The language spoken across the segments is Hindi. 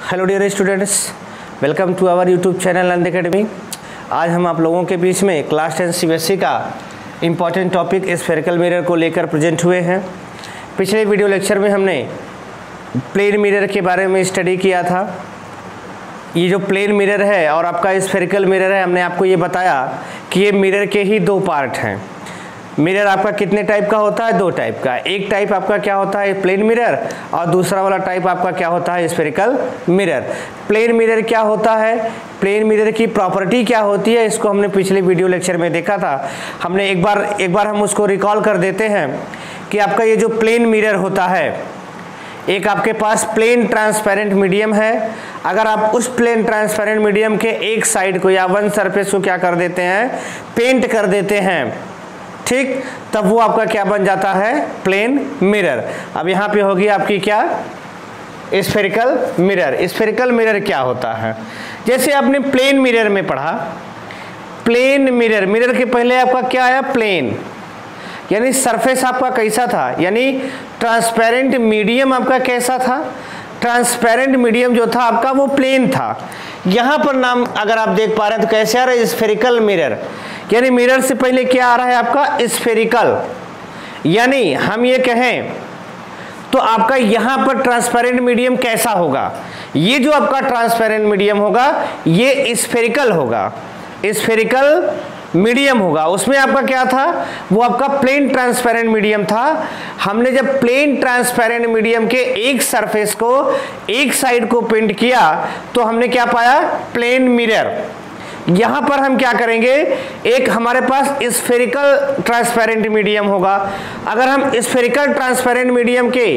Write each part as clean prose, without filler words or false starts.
Hello dear students, welcome to our YouTube channel Anand academy. आज हम आप लोगों के बीच में क्लास 10 सीबीएसई का इम्पॉर्टेंट टॉपिक स्फेरिकल मिरर को लेकर प्रेजेंट हुए हैं। पिछले वीडियो लेक्चर में हमने प्लेन मिरर के बारे में स्टडी किया था। ये जो प्लेन मिरर है और आपका स्फेरिकल मिरर है, हमने आपको ये बताया कि ये मिरर के ही दो पार्ट हैं। मिरर आपका कितने टाइप का होता है? दो टाइप का। एक टाइप आपका क्या होता है? प्लेन मिरर, और दूसरा वाला टाइप आपका क्या होता है? Spherical mirror. प्लेन मिरर क्या होता है, प्लेन मिरर की प्रॉपर्टी क्या होती है, इसको हमने पिछले वीडियो लेक्चर में देखा था। हमने एक बार हम उसको रिकॉल कर देते हैं कि आपका ये जो प्लेन मिरर होता है, एक आपके पास प्लेन ट्रांसपेरेंट मीडियम है। अगर आप उस प्लेन ट्रांसपेरेंट मीडियम के एक साइड को या वन सरफेस को क्या कर देते हैं? पेंट कर देते हैं, ठीक, तब वो आपका क्या बन जाता है? Plane mirror. अब यहाँ पे होगी आपकी क्या? Spherical mirror. स्फेरिकल मिरर क्या होता है? जैसे आपने प्लेन मिरर में पढ़ा, प्लेन मिरर, मिरर के पहले आपका क्या आया? प्लेन, यानी सरफेस आपका कैसा था, यानी ट्रांसपेरेंट मीडियम आपका कैसा था? ट्रांसपेरेंट मीडियम जो था आपका वो प्लेन था। यहाँ पर नाम अगर आप देख पा रहे हैं तो कैसे आ रहा है? Spherical mirror. यानी मिरर से पहले क्या आ रहा है आपका? स्फेरिकल। यानी हम ये कहें तो आपका यहाँ पर ट्रांसपेरेंट मीडियम कैसा होगा? ये जो आपका ट्रांसपेरेंट मीडियम होगा ये स्फेरिकल होगा, स्फेरिकल मीडियम होगा। उसमें आपका क्या था? वो आपका प्लेन ट्रांसपेरेंट मीडियम था। हमने जब प्लेन ट्रांसपेरेंट मीडियम के एक सरफेस को, एक साइड को पेंट किया तो हमने क्या पाया? Plane mirror. यहां पर हम क्या करेंगे? एक हमारे पास स्फेरिकल ट्रांसपेरेंट मीडियम होगा। अगर हम स्फेरिकल ट्रांसपेरेंट मीडियम के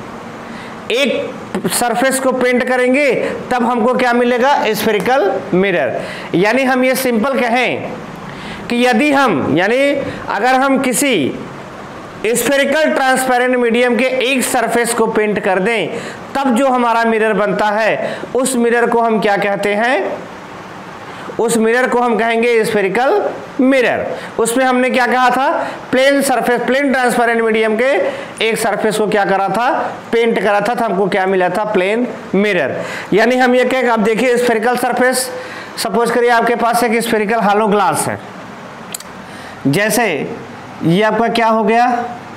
एक सरफेस को पेंट करेंगे तब हमको क्या मिलेगा? Spherical mirror. यानी हम ये सिंपल कहें कि यदि हम, यानी अगर हम किसी स्फेरिकल ट्रांसपेरेंट मीडियम के एक सरफेस को पेंट कर दें तब जो हमारा मिरर बनता है उस मिरर को हम क्या कहते हैं? उस मिरर को हम कहेंगे स्फेरिकल मिरर। उसमें हमने क्या कहा था? Plane surface, plane transparent medium के एक सरफेस को क्या करा था? पेंट करा था, तो हमको क्या मिला था? Plane mirror. यानी हम ये कहें, आप देखिए स्फेरिकल सरफेस, सपोज करिए आपके पास एक स्फेरिकल हालो ग्लास है। जैसे ये आपका क्या हो गया?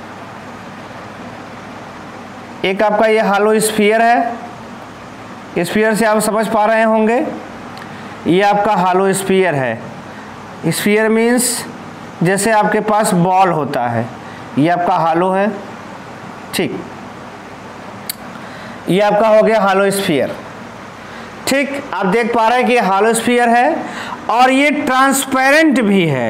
एक आपका ये हालो स्फीयर है। स्फीयर से आप समझ पा रहे होंगे, ये आपका हालो स्फीयर है। स्फीयर मीन्स जैसे आपके पास बॉल होता है, ये आपका हालो है, ठीक। ये आपका हो गया हालो स्फीयर, ठीक। आप देख पा रहे हैं कि ये हालो स्फीयर है और ये ट्रांसपेरेंट भी है।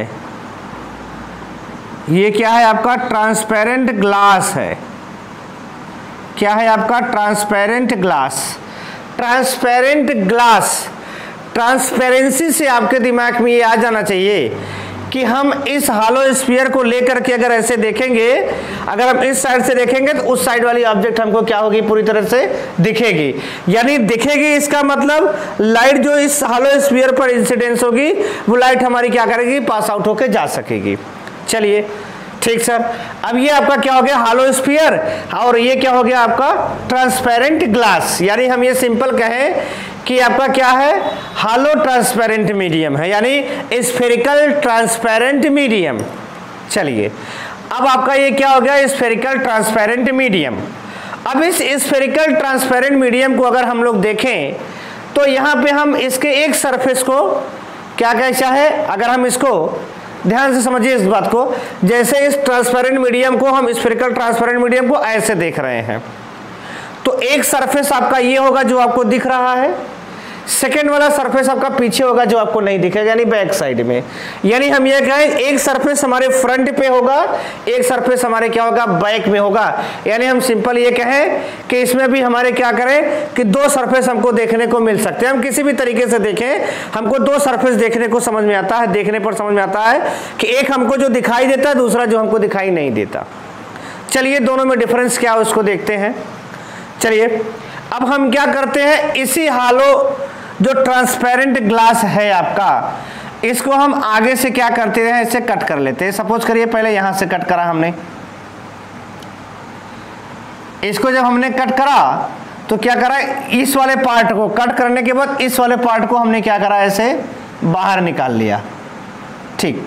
ये क्या है आपका? ट्रांसपेरेंट ग्लास है। क्या है आपका? Transparent glass. Transparent glass, transparency से आपके दिमाग में ये आ जाना चाहिए कि हम इस हालो स्फीयर को लेकर के अगर ऐसे देखेंगे, अगर हम इस साइड से देखेंगे तो उस साइड वाली ऑब्जेक्ट हमको क्या होगी? पूरी तरह से दिखेगी। यानी दिखेगी, इसका मतलब लाइट जो इस हालो स्फीयर पर इंसिडेंस होगी वो लाइट हमारी क्या करेगी? पास आउट होकर जा सकेगी। चलिए, ठीक सर। अब ये आपका क्या हो गया? हालो स्फीयर, और ये क्या हो गया आपका? Transparent glass. यानी हम ये सिंपल कहें कि आपका क्या है? हालो ट्रांसपेरेंट मीडियम है, यानी स्फेरिकल ट्रांसपेरेंट मीडियम। चलिए, अब आपका ये क्या हो गया? Spherical transparent medium. अब इस स्फेरिकल ट्रांसपेरेंट मीडियम को अगर हम लोग देखें तो यहाँ पे हम इसके एक सरफेस को क्या कैसा है? अगर हम इसको ध्यान से समझिए इस बात को, जैसे इस ट्रांसपेरेंट मीडियम को हम स्फेरिकल ट्रांसपेरेंट मीडियम को ऐसे देख रहे हैं तो एक सरफेस आपका ये होगा जो आपको दिख रहा है, सेकेंड वाला सरफेस आपका पीछे होगा जो आपको नहीं दिखेगा, यानी बैक साइड में। यानी हम ये कहें एक सरफेस हमारे फ्रंट पे होगा, एक सरफेस हमारे क्या होगा? बैक में होगा। यानी हम सिंपल ये कहें कि इसमें भी हमारे क्या करें कि दो सरफेस हमको देखने को मिल सकते हैं। हम किसी भी तरीके से देखें, हमको दो सरफेस देखने को समझ में आता है, देखने पर समझ में आता है कि एक हमको जो दिखाई देता है, दूसरा जो हमको दिखाई नहीं देता। चलिए, दोनों में डिफरेंस क्या है उसको देखते हैं। चलिए, अब हम क्या करते हैं? इसी हालो जो ट्रांसपेरेंट ग्लास है आपका, इसको हम आगे से क्या करते हैं? इसे कट कर लेते हैं। सपोज करिए पहले यहां से कट करा हमने, इसको जब हमने कट करा तो क्या करा, इस वाले पार्ट को कट करने के बाद इस वाले पार्ट को हमने क्या करा, ऐसे बाहर निकाल लिया। ठीक,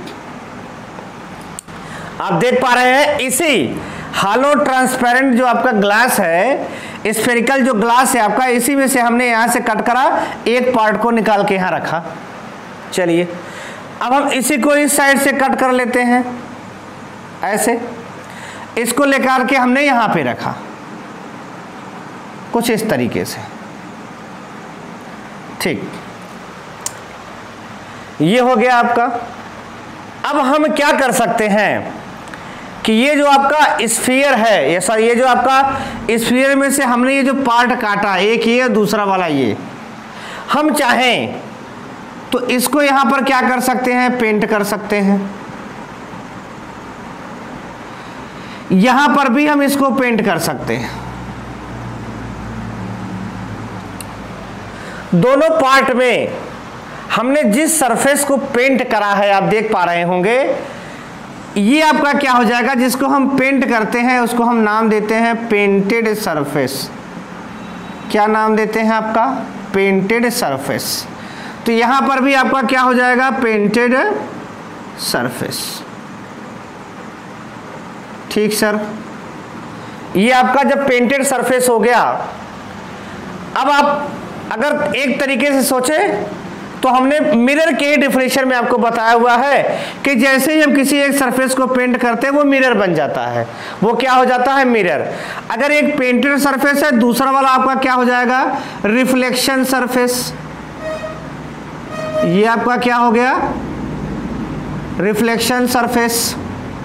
आप देख पा रहे हैं इसी हालो ट्रांसपेरेंट जो आपका ग्लास है, स्फेरिकल जो ग्लास है आपका, इसी में से हमने यहां से कट करा, एक पार्ट को निकाल के यहां रखा। चलिए अब हम इसी को इस साइड से कट कर लेते हैं, ऐसे इसको लेकर के हमने यहां पे रखा कुछ इस तरीके से। ठीक, ये हो गया आपका। अब हम क्या कर सकते हैं कि ये जो आपका स्फीयर है, ये जो आपका स्फीयर में से हमने ये जो पार्ट काटा, एक ये दूसरा वाला ये, हम चाहें तो इसको यहां पर क्या कर सकते हैं, पेंट कर सकते हैं। यहां पर भी हम इसको पेंट कर सकते हैं। दोनों पार्ट में हमने जिस सरफेस को पेंट करा है, आप देख पा रहे होंगे, ये आपका क्या हो जाएगा, जिसको हम पेंट करते हैं उसको हम नाम देते हैं पेंटेड सरफेस। क्या नाम देते हैं आपका, पेंटेड सरफेस। तो यहां पर भी आपका क्या हो जाएगा, पेंटेड सरफेस। ठीक सर, ये आपका जब पेंटेड सरफेस हो गया, अब आप अगर एक तरीके से सोचें तो हमने मिरर के डेफिनेशन में आपको बताया हुआ है कि जैसे ही हम किसी एक सरफेस को पेंट करते हैं वो मिरर बन जाता है। वो क्या हो जाता है, मिरर। अगर एक पेंटेड सरफेस है, दूसरा वाला आपका क्या हो जाएगा, रिफ्लेक्शन सरफेस। ये आपका क्या हो गया, रिफ्लेक्शन सरफेस।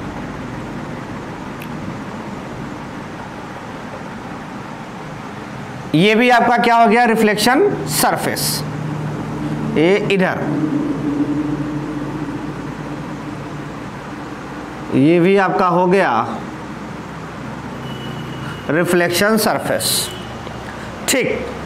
ये भी आपका क्या हो गया, रिफ्लेक्शन सरफेस। ये इधर, ये भी आपका हो गया रिफ्लेक्शन सरफेस। ठीक,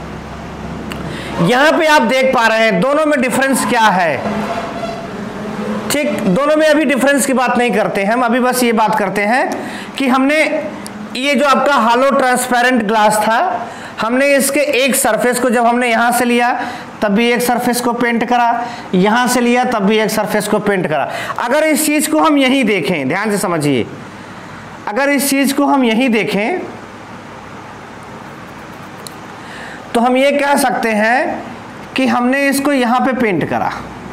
यहां पे आप देख पा रहे हैं दोनों में डिफरेंस क्या है। ठीक, दोनों में अभी डिफरेंस की बात नहीं करते हैं हम, अभी बस ये बात करते हैं कि हमने ये जो आपका हालो ट्रांसपेरेंट ग्लास था, हमने इसके एक सरफेस को जब हमने यहां से लिया तब भी एक सरफेस को पेंट करा, यहां से लिया तब भी एक सरफेस को पेंट करा। अगर इस चीज को हम यहीं देखें, ध्यान से समझिए, अगर इस चीज को हम यहीं देखें तो हम ये कह सकते हैं कि हमने इसको यहां पे पेंट करा,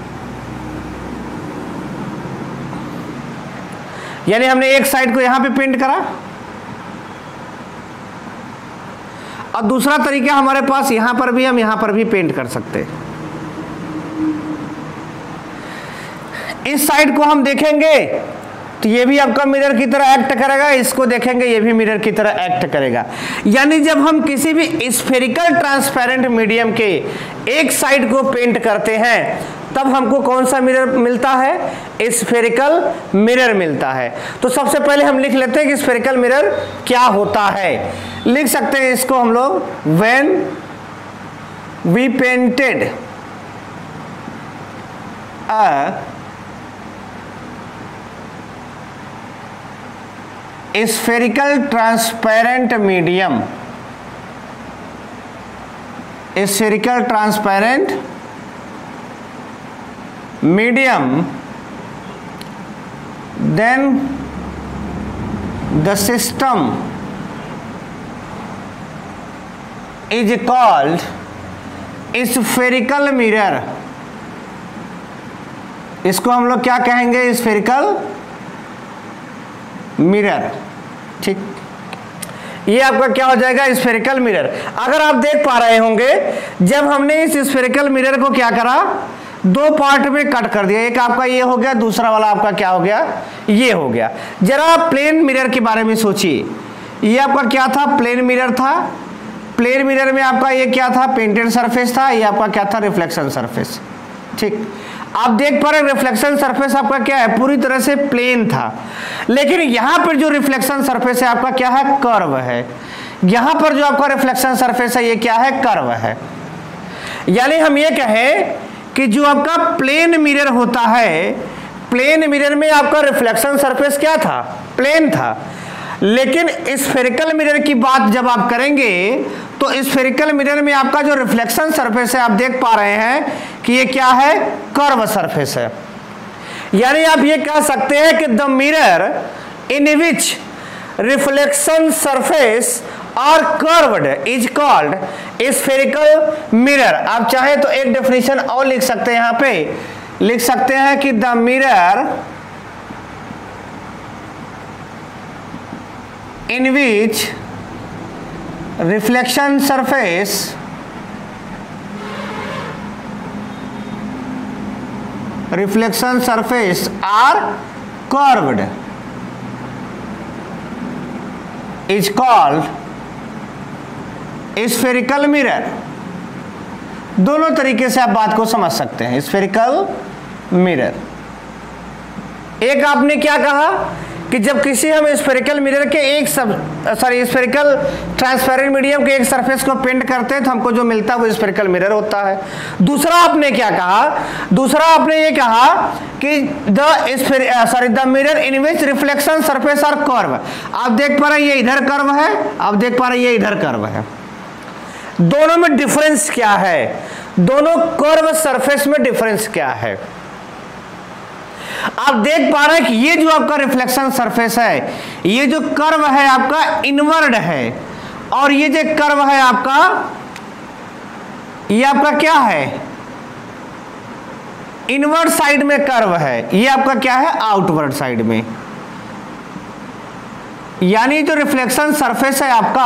यानी हमने एक साइड को यहां पे पेंट करा और दूसरा तरीका हमारे पास यहां पर भी, हम यहां पर भी पेंट कर सकते हैं। इस साइड को हम देखेंगे तो ये भी आपका मिरर की तरह एक्ट करेगा, इसको देखेंगे ये भी मिरर की तरह एक्ट करेगा। यानी जब हम किसी भी स्फेरिकल ट्रांसपेरेंट मीडियम के एक साइड को पेंट करते हैं तब हमको कौन सा मिरर मिलता है, स्फेरिकल मिरर मिलता है। तो सबसे पहले हम लिख लेते हैं कि स्फेरिकल मिरर क्या होता है। लिख सकते हैं इसको हम लोग, when we painted a spherical transparent medium, spherical transparent medium, then the system is called spherical mirror। इसको हम लोग क्या कहेंगे, स्फेरिकल मिरर। ठीक, ये आपका क्या हो जाएगा, स्फेरिकल मिरर। अगर आप देख पा रहे होंगे जब हमने इस स्फेरिकल मिरर को क्या करा, दो पार्ट में कट कर दिया, एक आपका ये हो गया, दूसरा वाला आपका क्या हो गया, ये हो गया। जरा प्लेन मिरर के बारे में सोचिए, ये आपका क्या था, प्लेन मिरर था। प्लेन मिरर में आपका ये क्या था, पेंटेड सरफेस था, ये आपका क्या था, रिफ्लेक्शन सरफेस। ठीक, आप देख पा रहे रिफ्लेक्शन सरफेस आपका क्या है, पूरी तरह से प्लेन था, लेकिन यहां पर जो रिफ्लेक्शन सरफेस है आपका क्या है, कर्व है। यहां पर जो आपका रिफ्लेक्शन सरफेस है ये क्या है, कर्व है। यानी हम ये कहें कि जो आपका प्लेन मिरर होता है, प्लेन मिरर में आपका रिफ्लेक्शन सरफेस क्या था, प्लेन था। लेकिन स्फेरिकल मिरर की बात जब आप करेंगे तो स्फेरिकल मिरर में आपका जो रिफ्लेक्शन सरफेस है आप देख पा रहे हैं कि ये क्या है, कर्व सरफेस है। यानी आप ये कह सकते हैं कि the mirror in which reflection surface और curved is called spherical mirror. आप चाहे तो एक डेफिनेशन और लिख सकते हैं, यहां पे लिख सकते हैं कि the mirror in which reflection surface are curved is called spherical mirror. दोनों तरीके से आप बात को समझ सकते हैं। स्फेरिकल मिरर, एक आपने क्या कहा कि जब किसी हम स्फेरिकल मिरर के स्फेरिकल ट्रांसपेरेंट मीडियम के एक सरफेस को पेंट करते हैं तो हमको जो मिलता है वो स्फेरिकल मिरर होता है। दूसरा आपने क्या कहा, दूसरा आपने ये कहा कि the mirror in which reflection surface are curve. आप देख पा रहे हैं ये इधर कर्व है, आप देख पा रहे हैं ये इधर कर्व है। दोनों में डिफरेंस क्या है, दोनों कर्व सरफेस में डिफरेंस क्या है। आप देख पा रहे हैं कि ये जो आपका रिफ्लेक्शन सरफेस है, ये जो कर्व है आपका इनवर्ड है, और ये जो कर्व है आपका, ये आपका क्या है, इनवर्ड साइड में कर्व है, ये आपका क्या है, आउटवर्ड साइड में। यानी जो रिफ्लेक्शन सरफेस है आपका,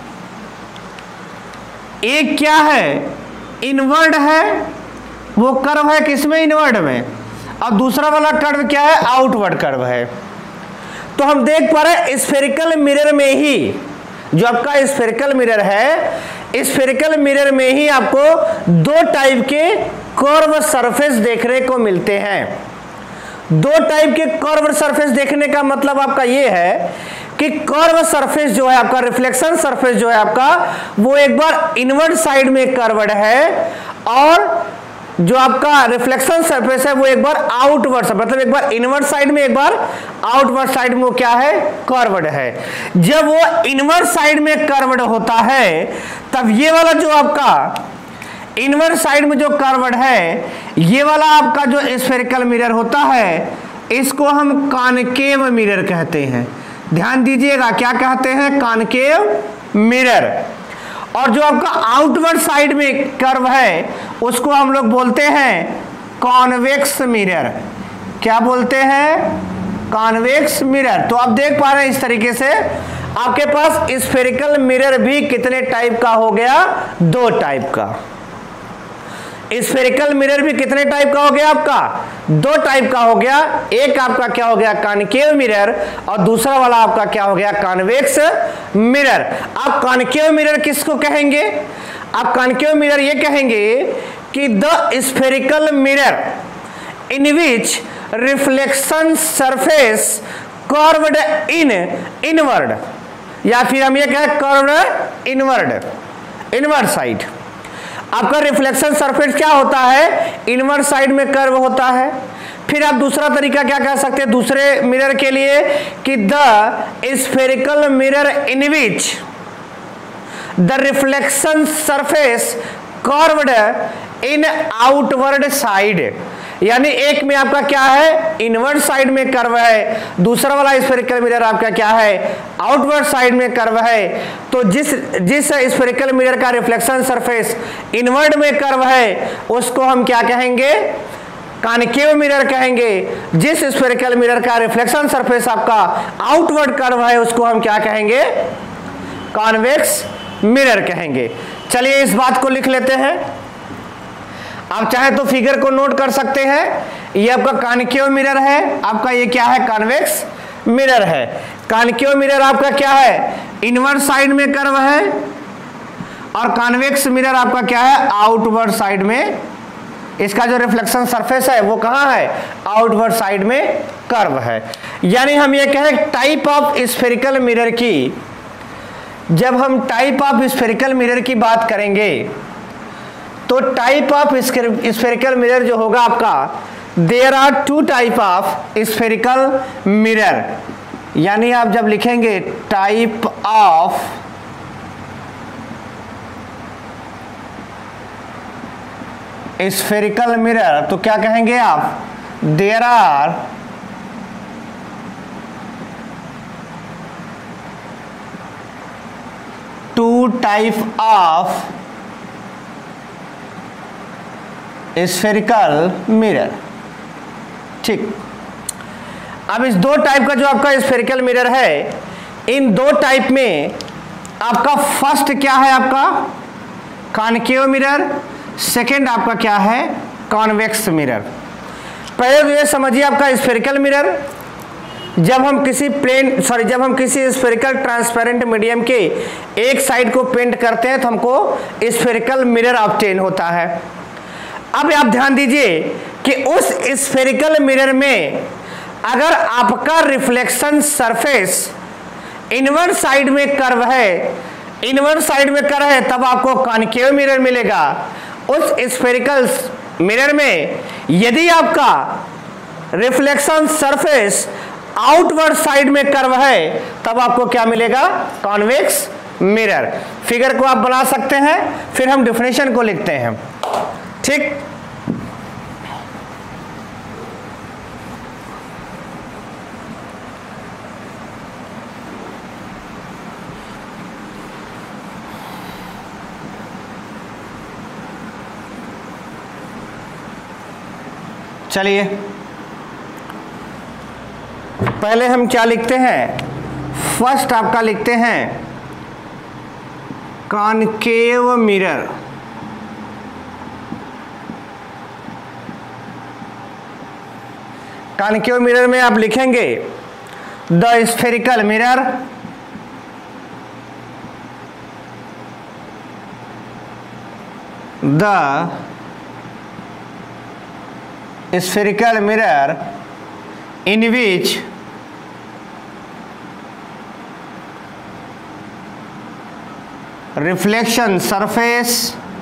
एक क्या है, इनवर्ड है, वो कर्व है किसमें, इनवर्ड में, और दूसरा वाला कर्व क्या है, आउटवर्ड कर्व है। तो हम देख पा रहे हैं स्फेरिकल मिरर में ही, जो आपका स्फेरिकल मिरर है, स्फेरिकल मिरर में ही आपको दो टाइप के कर्व सरफेस देखने को मिलते हैं। दो टाइप के कर्व सरफेस देखने का मतलब आपका ये है कि कर्व सरफेस जो है आपका, रिफ्लेक्शन सरफेस जो है आपका, वो एक बार इनवर्ड साइड में कर्व्ड है, और जो आपका रिफ्लेक्शन सरफेस है वो एक बार आउटवर्ड, मतलब एक बार इनवर्ड साइड में, एक बार आउटवर्ड साइड में वो क्या है, कर्व्ड है। जब वो इनवर्ड साइड में कर्व्ड होता है तब ये वाला जो आपका इनवर्ड साइड में जो कर्व्ड है, ये वाला आपका जो स्फेरिकल मिरर होता है, इसको हम कॉनकेव मिरर कहते हैं। ध्यान दीजिएगा, क्या कहते हैं, कॉनकेव मिरर। और जो आपका आउटवर्ड साइड में कर्व है उसको हम लोग बोलते हैं कॉन्वेक्स मिरर। क्या बोलते हैं, कॉन्वेक्स मिरर। तो आप देख पा रहे हैं इस तरीके से आपके पास स्फेरिकल मिरर भी कितने टाइप का हो गया, दो टाइप का। स्फेरिकल मिरर भी कितने टाइप का हो गया आपका, दो टाइप का हो गया। एक आपका क्या हो गया, कॉनकेव मिरर, और दूसरा वाला आपका क्या हो गया, कॉन्वेक्स मिरर। आप कॉनकेव मिरर किसको कहेंगे, आप कॉनकेव मिरर ये कहेंगे कि the spherical mirror in which reflection surface curved in inward, या फिर हम ये कहें कर्व्ड इनवर्ड साइड। आपका रिफ्लेक्शन सरफेस क्या होता है, इनवर्ड साइड में कर्व होता है। फिर आप दूसरा तरीका क्या कह सकते हैं दूसरे मिरर के लिए कि the spherical mirror in which the reflection surface curved in outward side. यानी एक में आपका क्या है, इनवर्ड साइड में कर्व है, दूसरा वाला स्फेरिकल मिरर आपका क्या है, आउटवर्ड साइड में कर्व है। तो जिस स्फेरिकल मिरर का रिफ्लेक्शन सरफेस इनवर्ड में कर्व है उसको हम क्या कहेंगे, कॉनकेव मिरर कहेंगे। जिस स्फेरिकल मिरर का रिफ्लेक्शन सरफेस आपका आउटवर्ड कर्व है उसको हम क्या कहेंगे, कॉन्वेक्स मिरर कहेंगे। चलिए इस बात को लिख लेते हैं। आप चाहे तो फिगर को नोट कर सकते हैं। ये आपका कॉनकेव मिरर है, आपका ये क्या है, कॉन्वेक्स मिरर है। कॉनकेव मिरर आपका क्या है, इनवर्ड साइड में कर्व है, और कॉन्वेक्स मिरर आपका क्या है, आउटवर्ड साइड में। इसका जो रिफ्लेक्शन सरफेस है वो कहाँ है, आउटवर्ड साइड में कर्व है। यानी हम ये कहें टाइप ऑफ स्फेरिकल मिरर की, जब हम टाइप ऑफ स्फेरिकल मिरर की बात करेंगे तो टाइप ऑफ स्फेरिकल मिरर जो होगा आपका, there are two type of spherical mirror. यानी आप जब लिखेंगे टाइप ऑफ स्फेरिकल मिरर, तो क्या कहेंगे आप, there are two type of spherical mirror. ठीक, अब इस दो टाइप का जो आपका स्फेरिकल मिरर है, इन दो टाइप में आपका फर्स्ट क्या है, आपका कॉनकेव मिरर, सेकंड आपका क्या है, कॉन्वेक्स मिरर। पहले तो ये समझिए आपका स्फेरिकल मिरर, जब हम किसी स्फेरिकल ट्रांसपेरेंट मीडियम के एक साइड को पेंट करते हैं तो हमको स्फेरिकल मिरर ऑब्टेन होता है। अब आप ध्यान दीजिए कि उस स्फेरिकल मिरर में अगर आपका रिफ्लेक्शन सरफेस इनवर्ड साइड में कर्व है, तब आपको कॉनकेव मिरर मिलेगा। उस स्फेरिकल मिरर में यदि आपका रिफ्लेक्शन सरफेस आउटवर्ड साइड में कर्व है, तब आपको क्या मिलेगा, कॉन्वेक्स मिरर। फिगर को आप बना सकते हैं, फिर हम डेफिनेशन को लिखते हैं। ठीक, चलिए पहले हम क्या लिखते हैं, फर्स्ट आपका लिखते हैं कॉनकेव मिरर। कॉनकेव मिरर में आप लिखेंगे the spherical mirror spherical mirror in which reflection surface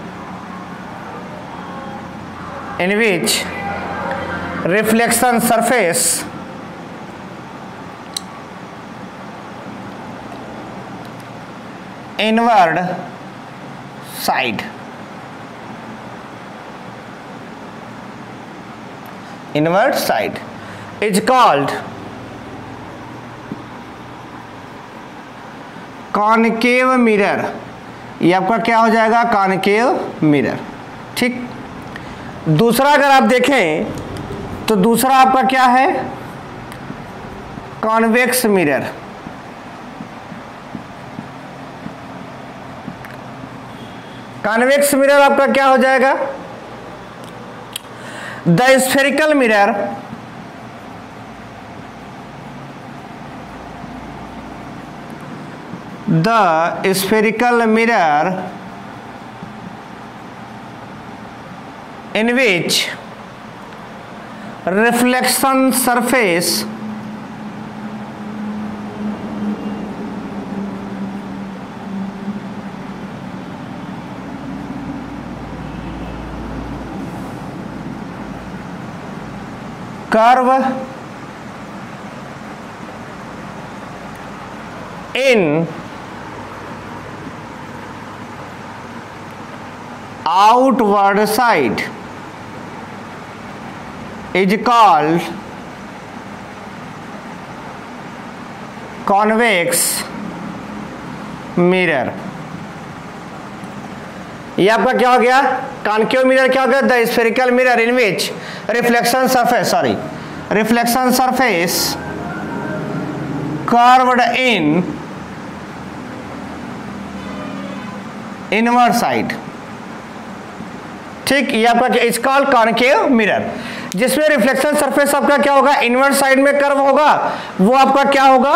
inward side is called concave mirror. ये आपका क्या हो जाएगा, कॉनकेव मिरर। ठीक, दूसरा अगर आप देखें तो दूसरा आपका क्या है, कॉन्वेक्स मिरर। कॉन्वेक्स मिरर आपका क्या हो जाएगा, the spherical mirror in which reflection surface curve in outward side is called convex mirror। ये आपका क्या हो गया, कॉनकेव मिरर क्या हो गया, the spherical mirror in which reflection surface curved in inward side. ठीक, ये आपका इज कॉल्ड कॉनकेव मिरर, जिसमें रिफ्लेक्शन सरफेस आपका क्या होगा, इनवर्ड साइड में कर्व होगा, वो आपका क्या होगा,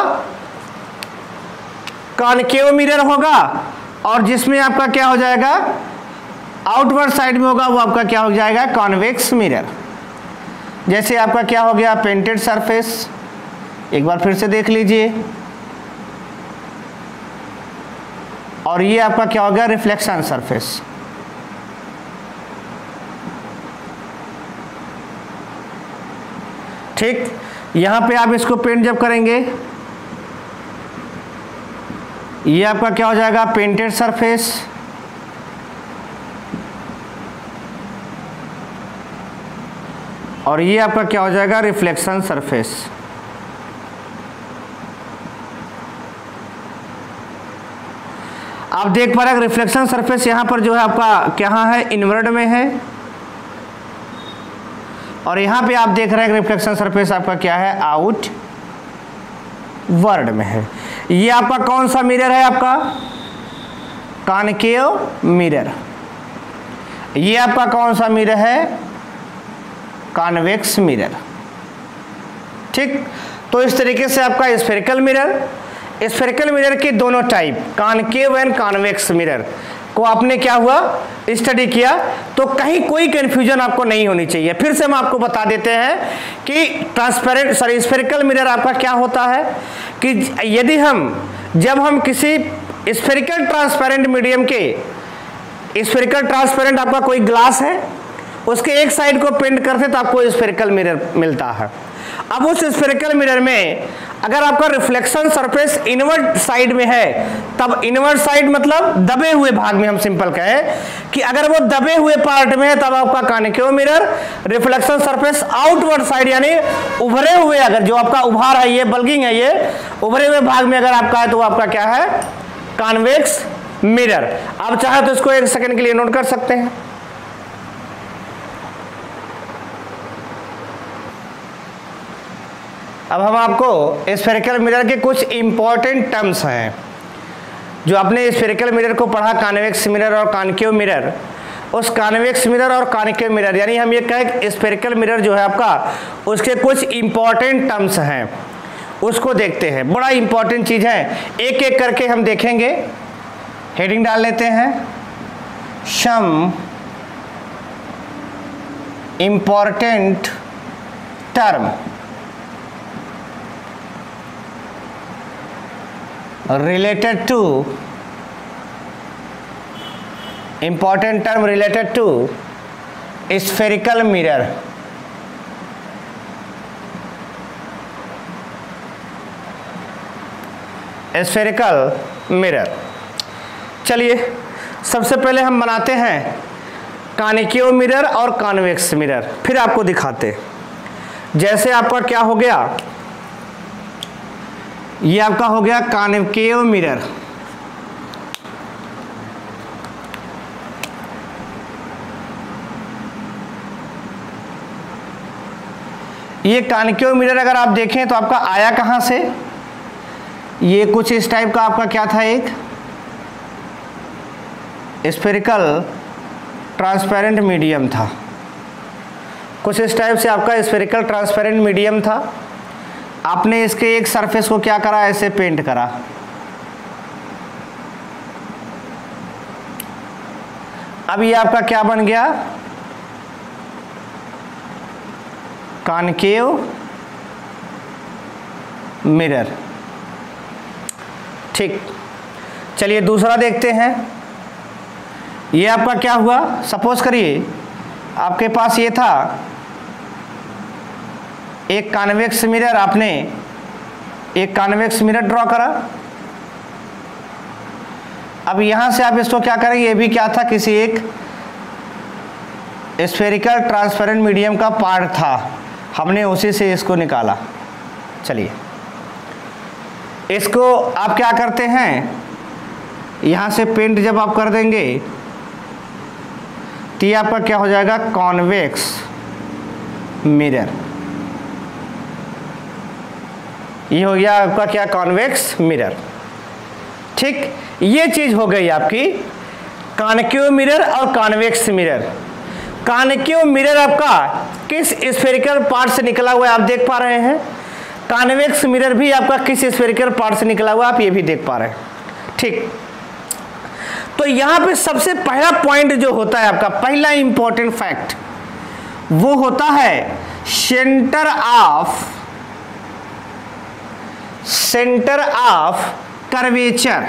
कॉनकेव मिरर होगा। और जिसमें आपका क्या हो जाएगा, आउटवर्ड साइड में होगा, वो आपका क्या हो जाएगा, कॉन्वेक्स मिरर। जैसे आपका क्या हो गया, पेंटेड सरफेस, एक बार फिर से देख लीजिए, और ये आपका क्या हो गया, रिफ्लेक्शन सरफेस। ठीक, यहां पे आप इसको पेंट जब करेंगे, ये आपका क्या हो जाएगा, पेंटेड सरफेस, और ये आपका क्या हो जाएगा, रिफ्लेक्शन सरफेस। आप देख पा रहे हैं रिफ्लेक्शन सरफेस यहां पर जो है आपका क्या है, इनवर्ड में है, और यहां पे आप देख रहे हैं रिफ्लेक्शन सरफेस आपका क्या है, आउट वर्ड में है। ये आपका कौन सा मिरर है, आपका कॉनकेव मिरर। ये आपका कौन सा मिरर है, कॉन्वेक्स मिरर। ठीक, तो इस तरीके से आपका स्फेरिकल मिरर के दोनों type, concave and convex mirror को आपने क्या हुआ, स्टडी किया, तो कहीं कोई कंफ्यूजन आपको नहीं होनी चाहिए। फिर से हम आपको बता देते हैं कि स्फेरिकल मिरर आपका क्या होता है कि जब हम किसी स्फेरिकल ट्रांसपेरेंट मीडियम के, स्फेरिकल ट्रांसपेरेंट आपका कोई ग्लास है, उसके एक साइड को पेंट करते तो आपको स्फेरिकल मिरर मिलता है। अब उस स्फेरिकल मिरर में अगर आपका रिफ्लेक्शन सरफेस इनवर्ट साइड में है, तब इनवर्ट साइड मतलब दबे हुए भाग में, हम सिंपल कहें कि अगर वो दबे हुए पार्ट में है तब आपका concave mirror, reflection surface outward side यानी उभरे हुए, अगर जो आपका उभार है, ये बल्गिंग है, ये उभरे हुए भाग में अगर आपका है तो वो आपका क्या है, कॉन्वेक्स मिरर। आप चाहे तो इसको एक सेकंड के लिए नोट कर सकते हैं। अब हम आपको स्फेरिकल मिरर के कुछ इंपॉर्टेंट टर्म्स हैं जो आपने स्फेरिकल मिरर को पढ़ा, कॉन्वेक्स मिरर और कॉनकेव मिरर। उस कॉन्वेक्स मिरर और कॉनकेव मिरर यानी हम ये कहें स्फेरिकल मिरर जो है आपका, उसके कुछ इंपॉर्टेंट टर्म्स हैं, उसको देखते हैं। बड़ा इंपॉर्टेंट चीज है, एक एक करके हम देखेंगे। हेडिंग डाल लेते हैं, some important term related to spherical mirror। Spherical mirror, चलिए सबसे पहले हम बनाते हैं कॉनकेव मिरर और कॉन्वेक्स मिरर, फिर आपको दिखाते। जैसे आपका क्या हो गया, ये आपका हो गया कॉनकेव मिरर। ये कॉनकेव मिरर अगर आप देखें तो आपका आया कहां से, ये कुछ इस टाइप का आपका क्या था, एक स्फेरिकल ट्रांसपेरेंट मीडियम था, कुछ इस टाइप से आपका स्फेरिकल ट्रांसपेरेंट मीडियम था। आपने इसके एक सरफेस को क्या करा, ऐसे पेंट करा। अब ये आपका क्या बन गया, कॉनकेव मिरर। ठीक, चलिए दूसरा देखते हैं। ये आपका क्या हुआ, सपोज करिए आपके पास ये था एक कॉन्वेक्स मिरर, आपने एक कॉन्वेक्स मिरर ड्रॉ करा। अब यहां से आप इसको क्या करेंगे, ये भी क्या था, किसी एक स्फेरिकल ट्रांसपेरेंट मीडियम का पार्ट था, हमने उसी से इसको निकाला। चलिए इसको आप क्या करते हैं, यहां से पेंट जब आप कर देंगे तो ये आपका क्या हो जाएगा, कॉन्वेक्स मिरर। ये हो गया आपका क्या, कॉन्वेक्स मिरर। ठीक, ये चीज हो गई आपकी कॉनकेव मिरर और कॉन्वेक्स मिरर। कॉनकेव मिरर आपका किस स्फेरिकल पार्ट से निकला हुआ है, आप देख पा रहे हैं। कॉन्वेक्स मिरर भी आपका किस स्फेरिकल पार्ट से निकला हुआ है, आप ये भी देख पा रहे हैं। ठीक, तो यहां पे सबसे पहला पॉइंट जो होता है आपका, पहला इंपॉर्टेंट फैक्ट, वो होता है सेंटर ऑफ कर्वेचर।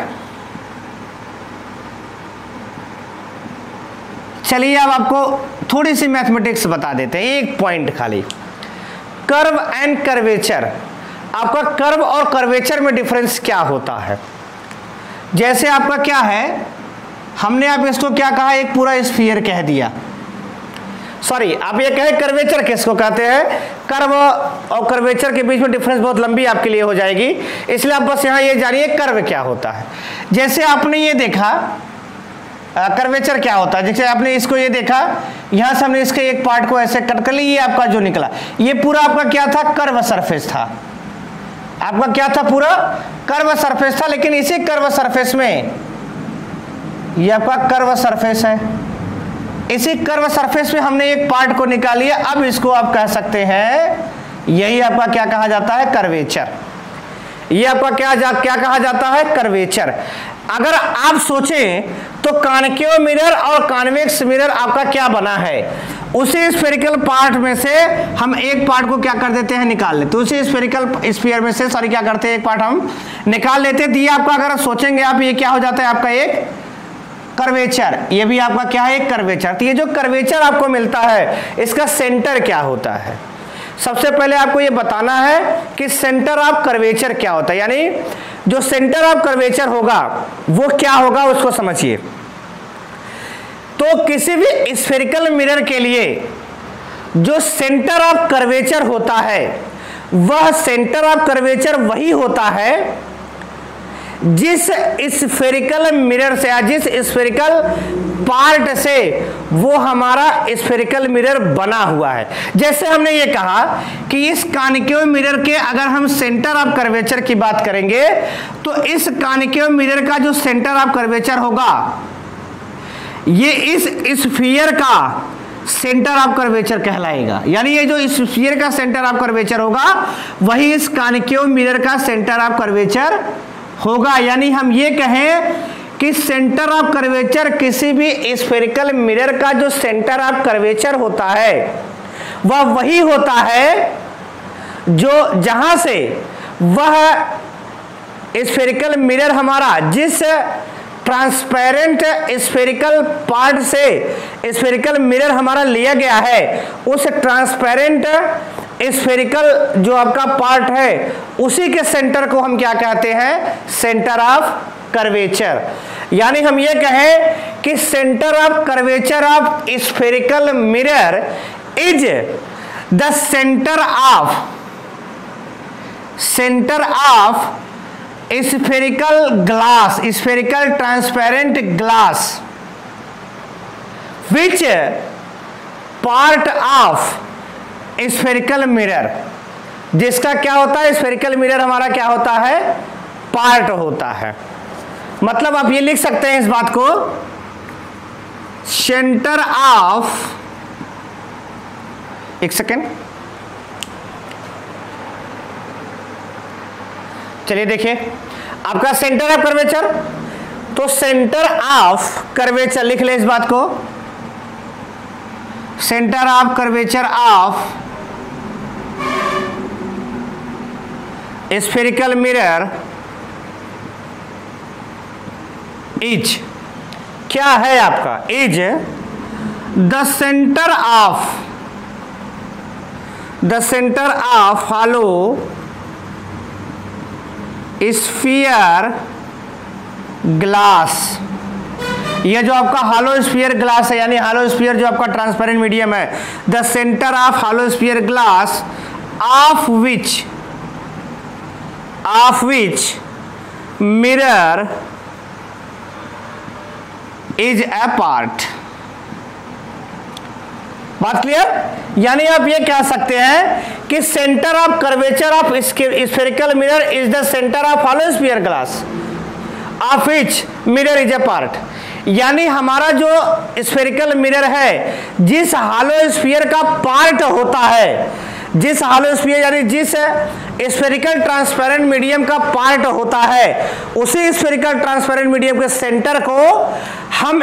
चलिए अब आपको थोड़ी सी मैथमेटिक्स बता देते हैं, एक पॉइंट खाली। कर्व एंड कर्वेचर, आपका कर्व और कर्वेचर में डिफरेंस क्या होता है। जैसे आपका क्या है, हमने आप इसको क्या कहा, एक पूरा स्फीयर कह दिया। सॉरी आप ये कहें कर्वेचर किसको कहते हैं, कर्व और कर्वेचर के बीच में डिफरेंस बहुत लंबी आपके लिए हो जाएगी, इसलिए आप बस यहाँ ये जानिए कर्व क्या होता है। जैसे आपने ये देखा कर्वेचर क्या होता है, जैसे आपने इसको ये देखा, यहां से हमने इसके एक पार्ट को ऐसे कट कर लिया, ये आपका जो निकला ये पूरा आपका क्या था, कर्व सरफेस था। आपका क्या था, पूरा कर्व सरफेस था। लेकिन इसी कर्व सरफेस में ये आपका कर्व सरफेस है, इसी कर्व सरफेस में हमने एक पार्ट को निकाल लिया। अब इसको आप कह सकते हैं, यही आपका क्या कहा जाता है, कर्वेचर। ये आपका क्या कहा जाता है, कर्वेचर। अगर आप सोचें तो कॉनकेव मिरर और कॉन्वेक्स मिरर आपका क्या बना है, उसी स्फेरिकल पार्ट में से हम एक पार्ट को क्या कर देते हैं, निकाल लेते। उसी स्फेरिकल स्फीयर में से क्या करते हैं, एक पार्ट हम निकाल लेते। तो ये आपका अगर सोचेंगे आप, ये क्या हो जाता है आपका एक कर्वेचर। ये भी आपका क्या है, एक कर्वेचर। तो ये जो कर्वेचर आपको मिलता है, इसका सेंटर क्या होता है। सबसे पहले आपको ये बताना है कि सेंटर ऑफ कर्वेचर क्या होता है, यानी जो सेंटर ऑफ कर्वेचर होगा वो क्या होगा, उसको समझिए। तो किसी भी स्फेरिकल मिरर के लिए जो सेंटर ऑफ कर्वेचर होता है, वह सेंटर ऑफ कर्वेचर वही होता है जिस स्फेरिकल मिरर से या जिस स्फेरिकल पार्ट से वो हमारा स्फेरिकल मिरर बना हुआ है। जैसे हमने ये कहा कि इस कॉनकेव मिरर के अगर हम सेंटर ऑफ कर्वेचर की बात करेंगे, तो इस कॉनकेव मिरर का जो सेंटर ऑफ कर्वेचर होगा, ये इस स्फीयर का सेंटर ऑफ कर्वेचर कहलाएगा। यानी ये जो स्फीयर का सेंटर ऑफ कर्वेचर होगा, वही इस कॉनकेव मिरर का सेंटर ऑफ कर्वेचर होगा। यानी हम ये कहें कि सेंटर ऑफ कर्वेचर किसी भी स्फेरिकल मिरर का जो सेंटर ऑफ कर्वेचर होता है, वह वही होता है जो जहां से वह स्फेरिकल मिरर हमारा जिस ट्रांसपेरेंट स्फेरिकल पार्ट से स्फेरिकल मिरर हमारा लिया गया है, उस ट्रांसपेरेंट स्फेरिकल जो आपका पार्ट है, उसी के सेंटर को हम क्या कहते हैं, सेंटर ऑफ कर्वेचर। यानी हम ये कहें कि centre of curvature of spherical mirror is the centre of spherical glass, spherical transparent glass, which part of spherical mirror, जिसका क्या होता है, स्फेरिकल मिरर हमारा क्या होता है, पार्ट होता है। मतलब आप ये लिख सकते हैं इस बात को, सेंटर ऑफ, एक सेकेंड, चलिए देखिए आपका सेंटर ऑफ कर्वेचर, तो सेंटर ऑफ कर्वेचर लिख ले इस बात को, centre of curvature of spherical mirror is, क्या है आपका, is the centre of hollow sphere glass. यह जो आपका हॉलो स्फीयर ग्लास है, यानी हॉलो स्फीयर जो आपका ट्रांसपेरेंट मीडियम है, the centre of hollow sphere glass of which mirror is a part. बात क्लियर। यानी आप ये कह सकते हैं कि centre of curvature of spherical mirror is the centre of hollow sphere glass of which mirror is a part. यानी हमारा जो स्फेरिकल मिरर है, जिस हॉलो स्फीयर का पार्ट होता है, जिस हॉलो स्फीयर यानी जिस स्फेरिकल ट्रांसपेरेंट मीडियम का पार्ट होता है, उसी स्फेरिकल ट्रांसपेरेंट मीडियम के सेंटर को हम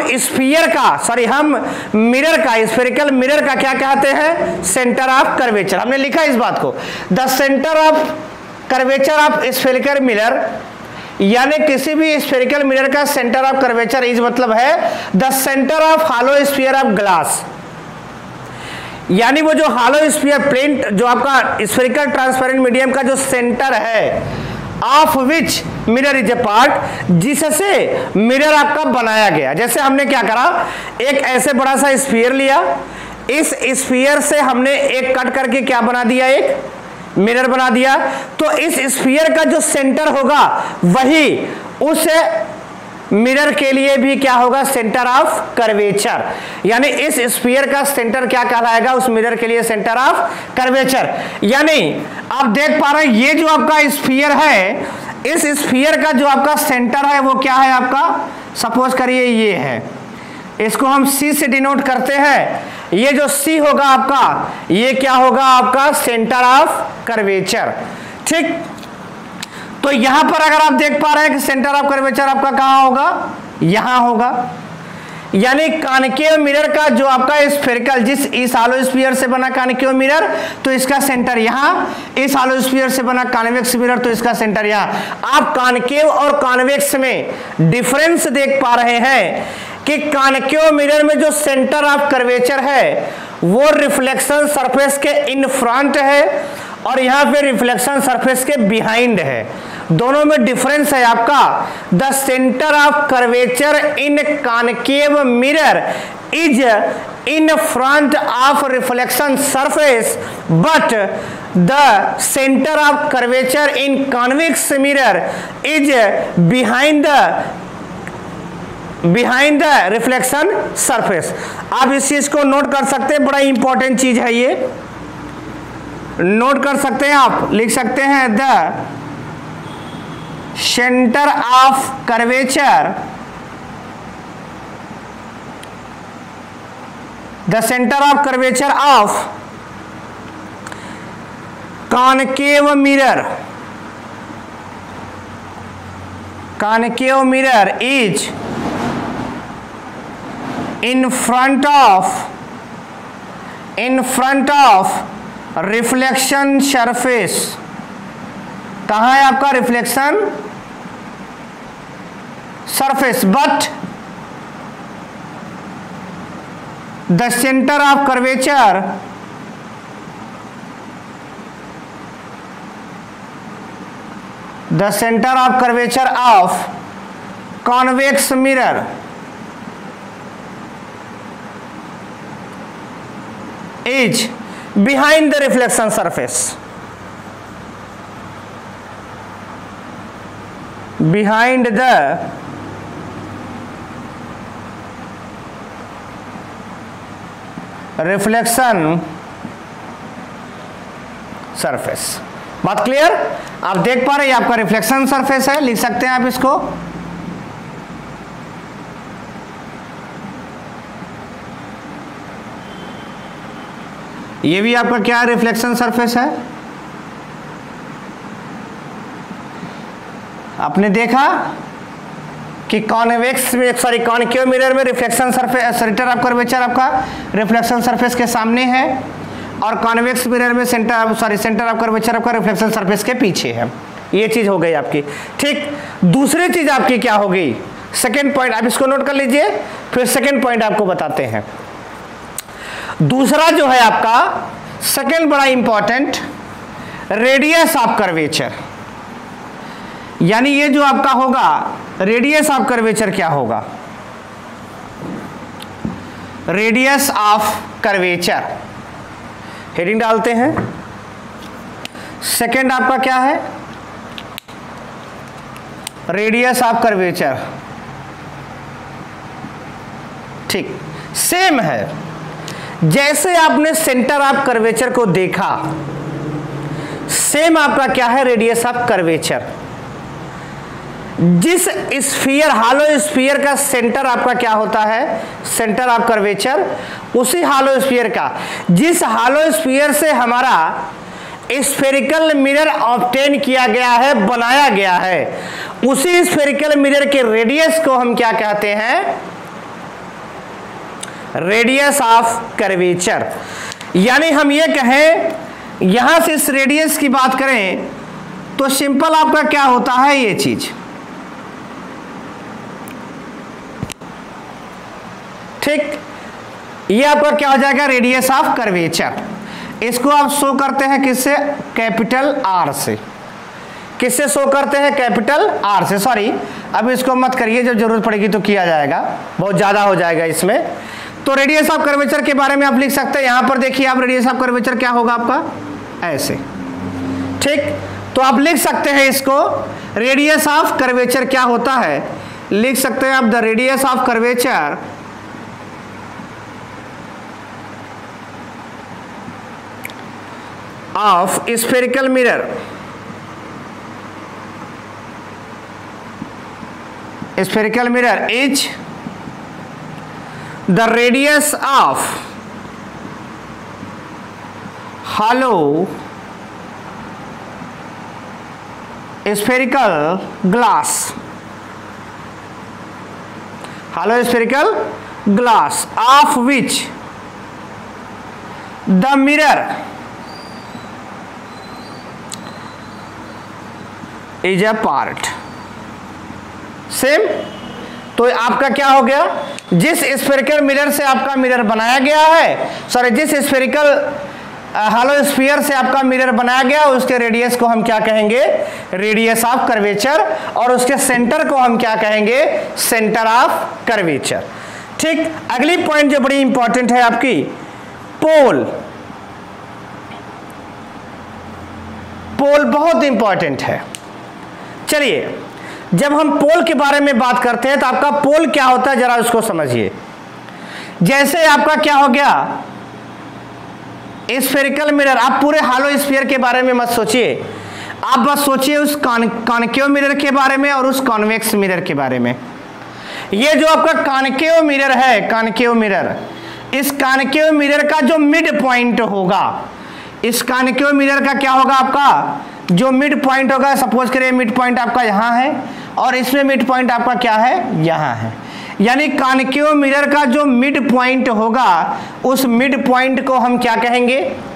मिरर का, स्फेरिकल मिरर का क्या कहते हैं, सेंटर ऑफ कर्वेचर। हमने लिखा इस बात को, the centre of curvature of spherical mirror, यानी किसी भी स्फेरिकल मिरर का सेंटर ऑफ कर्वेचर इज मतलब है the centre of hollow sphere of glass. यानी वो जो हॉलो स्फीयर प्लेन जो आपका स्फेरिकल ट्रांसपेरेंट मीडियम का जो सेंटर है, of which mirror is a part, जिससे मिरर आपका बनाया गया। जैसे हमने क्या करा, एक ऐसे बड़ा सा स्फीयर लिया, इस स्फीयर से हमने एक कट करके क्या बना दिया, एक मिरर बना दिया। तो इस स्फीयर का जो सेंटर होगा वही उस मिरर के लिए भी क्या होगा, सेंटर ऑफ कर्वेचर। यानी इस स्फीयर का सेंटर क्या कहलाएगा, उस मिरर के लिए सेंटर ऑफ कर्वेचर। यानी आप देख पा रहे हैं ये जो आपका स्फीयर है, इस स्फीयर का जो आपका सेंटर है वो क्या है आपका, सपोज करिए ये है, इसको हम C से डिनोट करते हैं। ये जो C होगा आपका, ये क्या होगा आपका, सेंटर ऑफ कर्वेचर। ठीक, तो यहां पर अगर आप देख पा रहे हैं कि सेंटर ऑफ कर्वेचर आपका कहां होगा, यहां होगा। यानी कॉनकेव मिरर का जो आपका स्फेरिकल, जिस इस हॉलो स्फीयर से बना कॉनकेव मिरर, तो इसका सेंटर यहां, इस हॉलो स्फीयर से बना कॉन्वेक्स मिरर, तो इसका सेंटर यहां। आप कॉनकेव और कॉन्वेक्स में डिफरेंस देख पा रहे हैं कि कॉनकेव मिरर में जो सेंटर ऑफ कर्वेचर है वो रिफ्लेक्शन सरफेस के इन फ्रंट है और यहां पे रिफ्लेक्शन सरफेस के बिहाइंड है। दोनों में डिफरेंस है आपका। The centre of curvature in concave mirror is in front of reflection surface but the centre of curvature in convex mirror is behind the reflection surface. आप इस चीज को नोट कर सकते हैं, बड़ा इंपॉर्टेंट चीज है ये, नोट कर सकते हैं आप, लिख सकते हैं the centre of curvature, the centre of curvature of concave mirror, concave mirror is in front of reflection surface. कहां है आपका reflection surface, but the centre of curvature of convex mirror is behind the reflection surface, behind the reflection surface। बात क्लियर? आप देख पा रहे हैं आपका रिफ्लेक्शन सरफेस है, लिख सकते हैं आप इसको, ये भी आपका क्या रिफ्लेक्शन सरफेस है। आपने देखा कि कॉन्वेक्स में, सॉरी कॉनकेव मिरर में reflection surface, centre of curvature आपका रिफ्लेक्शन सरफेस के सामने है और कॉन्वेक्स मिरर में सेंटर ऑफ कर्वेचर आपका रिफ्लेक्शन सरफेस के पीछे है। ये चीज हो गई आपकी। ठीक, दूसरी चीज आपकी क्या हो गई, सेकेंड पॉइंट, आप इसको नोट कर लीजिए, फिर सेकेंड पॉइंट आपको बताते हैं। दूसरा जो है आपका सेकेंड बड़ा इंपॉर्टेंट, रेडियस ऑफ कर्वेचर। यानी ये जो आपका होगा रेडियस ऑफ कर्वेचर क्या होगा, रेडियस ऑफ कर्वेचर, हेडिंग डालते हैं। सेकेंड आपका क्या है, रेडियस ऑफ कर्वेचर। ठीक, सेम है जैसे आपने सेंटर ऑफ कर्वेचर को देखा, सेम आपका क्या है, रेडियस ऑफ कर्वेचर। जिस स्फीयर, हॉलो स्फीयर का सेंटर आपका क्या होता है, सेंटर ऑफ कर्वेचर, उसी हॉलो स्फीयर का, जिस हॉलो स्फीयर से हमारा स्फेरिकल मिरर ऑब्टेन किया गया है, बनाया गया है, उसी स्फेरिकल मिरर के रेडियस को हम क्या कहते हैं, रेडियस ऑफ कर्वेचर। यानी हम ये कहें, यहां से इस रेडियस की बात करें तो सिंपल आपका क्या होता है, ये चीज, ठीक, ये आपका क्या हो जाएगा, रेडियस ऑफ कर्वेचर। इसको आप शो करते हैं किससे, कैपिटल आर से। किससे शो करते हैं, कैपिटल आर से। सॉरी, अब इसको मत करिए, जब जरूरत पड़ेगी तो किया जाएगा, बहुत ज्यादा हो जाएगा इसमें। तो तो रेडियस ऑफ कर्वेचर के बारे में आप लिख सकते हैं, यहां पर देखिए आप, रेडियस ऑफ कर्वेचर क्या होगा आपका, ऐसे, ठीक। तो आप लिख सकते हैं इसको, रेडियस ऑफ कर्वेचर क्या होता है, लिख सकते हैं आप the radius of curvature of spherical mirror, spherical mirror is the radius of hollow spherical glass, hollow spherical glass of which the mirror is a part। Same, तो आपका क्या हो गया, जिस स्फेरिकल मिरर से आपका मिरर बनाया गया है, सॉरी जिस स्फेरिकल हॉलो स्फीयर से आपका मिरर बनाया गया, उसके रेडियस को हम क्या कहेंगे, रेडियस ऑफ कर्वेचर, और उसके सेंटर को हम क्या कहेंगे, सेंटर ऑफ कर्वेचर, ठीक। अगली पॉइंट जो बड़ी इंपॉर्टेंट है आपकी, पोल। पोल बहुत इंपॉर्टेंट है। चलिए, जब हम पोल के बारे में बात करते हैं तो आपका पोल क्या होता है जरा उसको समझिए। जैसे आपका क्या हो गया, स्फेरिकल मिरर, आप पूरे हॉलो स्फीयर के बारे में मत सोचिए, आप बस सोचिए उस कॉनकेव मिरर के बारे में और उस कॉन्वेक्स मिरर के बारे में। ये जो आपका कॉनकेव मिरर है, कॉनकेव मिरर, इस कॉनकेव मिरर का जो मिड पॉइंट होगा, इस कॉनकेव मिरर का क्या होगा, आपका जो मिड पॉइंट होगा, सपोज करिए मिड पॉइंट आपका यहां है और इसमें मिड पॉइंट आपका क्या है, यहां है, यानी कॉनकेव मिरर का जो मिड पॉइंट होगा, उस मिड पॉइंट को हम क्या कहेंगे,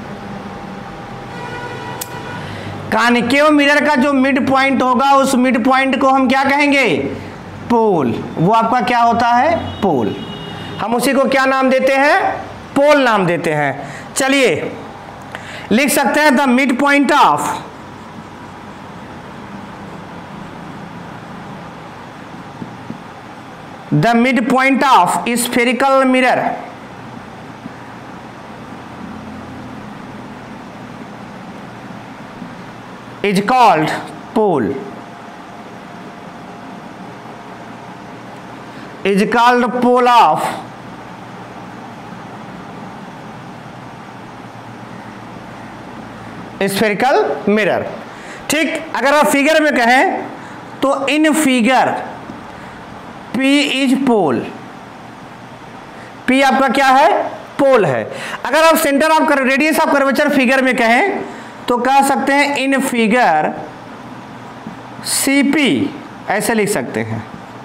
कॉनकेव मिरर का जो मिड पॉइंट होगा, उस मिड पॉइंट को हम क्या कहेंगे, पोल। वो आपका क्या होता है, पोल। हम उसी को क्या नाम देते हैं, पोल नाम देते हैं। चलिए लिख सकते हैं the mid point of the midpoint of spherical mirror is called pole, is called pole of spherical mirror, ठीक। अगर आप फिगर में कहें तो in figure P is pole, P आपका क्या है, पोल है। अगर आप centre of radius of curvature figure में कहें तो कह सकते हैं इन फिगर CP, ऐसे लिख सकते हैं,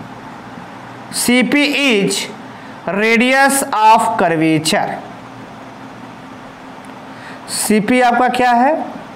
CP is radius of curvature. CP आपका क्या है,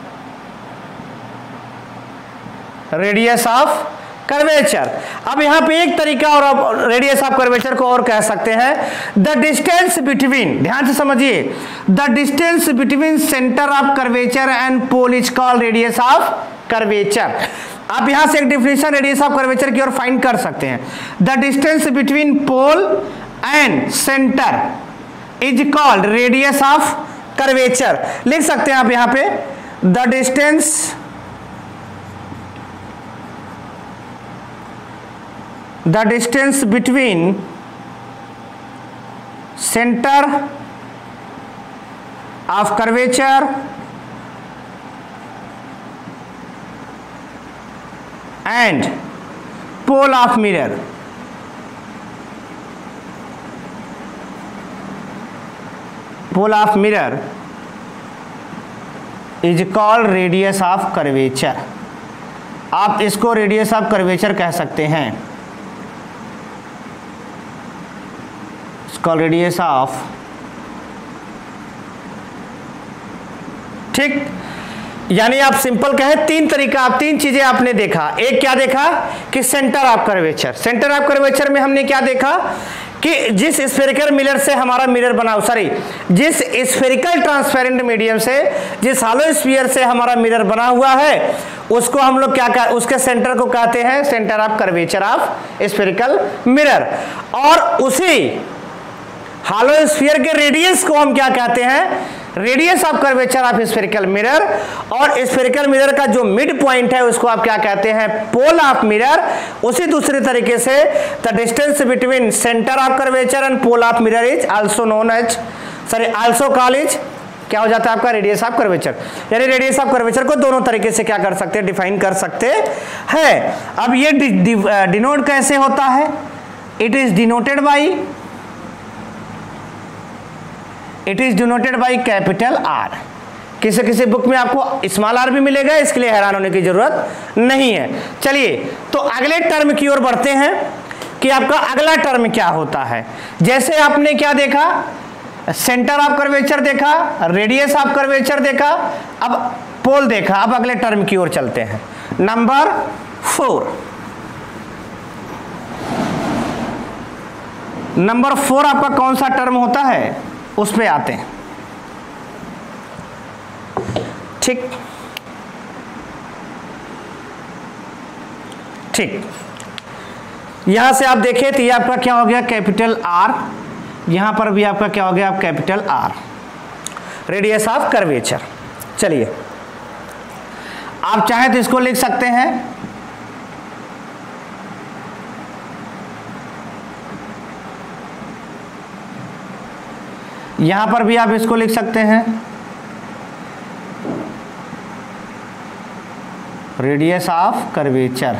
रेडियस ऑफ कर्वेचर। अब यहां पे एक तरीका और आप रेडियस ऑफ कर्वेचर को और कह सकते हैं द डिस्टेंस बिटवीन, ध्यान से समझिए, the distance between centre of curvature and pole is called radius of curvature. आप यहां से एक डिफिनेशन रेडियस ऑफ कर्वेचर की ओर फाइंड कर सकते हैं, the distance between pole and centre is called radius of curvature. लिख सकते हैं आप यहां पे the distance between centre of curvature and pole of mirror is called radius of curvature. आप इसको रेडियस ऑफ कर्वेचर कह सकते हैं, कॉल्ड रेडियस ऑफ, ठीक। यानी आप सिंपल कहें, तीन तरीका, आप तीन चीजें आपने देखा। एक क्या देखा कि centre of curvature, centre of curvature में हमने क्या देखा कि जिस स्फेरिकल मिरर से हमारा मिरर बना, सॉरी जिस स्फेरिकल ट्रांसपेरेंट मीडियम से, जिस हॉलो स्फीयर से हमारा मिरर बना हुआ है, उसको हम लोग क्या उसके सेंटर को कहते हैं centre of curvature of spherical mirror. और उसी हॉलो स्फीयर के रेडियस को हम क्या कहते हैं, radius of curvature of spherical mirror, और स्फेरिकल मिरर का जो मिड पॉइंट है उसको आप क्या कहते हैं, पोल ऑफ मिरर। उसी दूसरे तरीके से the distance between centre of curvature and pole of mirror is also known as, also called is, क्या हो जाता है आपका, रेडियस ऑफ कर्वेचर। यानी रेडियस ऑफ कर्वेचर को दोनों तरीके से क्या कर सकते हैं, डिफाइन कर सकते हैं। अब ये डिनोट कैसे होता है, it is denoted by capital R. किसी किसी बुक में आपको स्मॉल आर भी मिलेगा, इसके लिए हैरान होने की जरूरत नहीं है। चलिए तो अगले टर्म की ओर बढ़ते हैं कि आपका अगला टर्म क्या होता है। जैसे आपने क्या देखा, सेंटर ऑफ कर्वेचर देखा, रेडियस ऑफ कर्वेचर देखा, अब पोल देखा। अब अगले टर्म की ओर चलते हैं, नंबर 4। नंबर 4 आपका कौन सा टर्म होता है, उस पे आते हैं। ठीक ठीक, यहां से आप देखें तो ये आपका क्या हो गया, कैपिटल आर। यहां पर भी आपका क्या हो गया, आप capital R, radius of curvature. चलिए आप चाहे तो इसको लिख सकते हैं, यहां पर भी आप इसको लिख सकते हैं, रेडियस ऑफ कर्वेचर।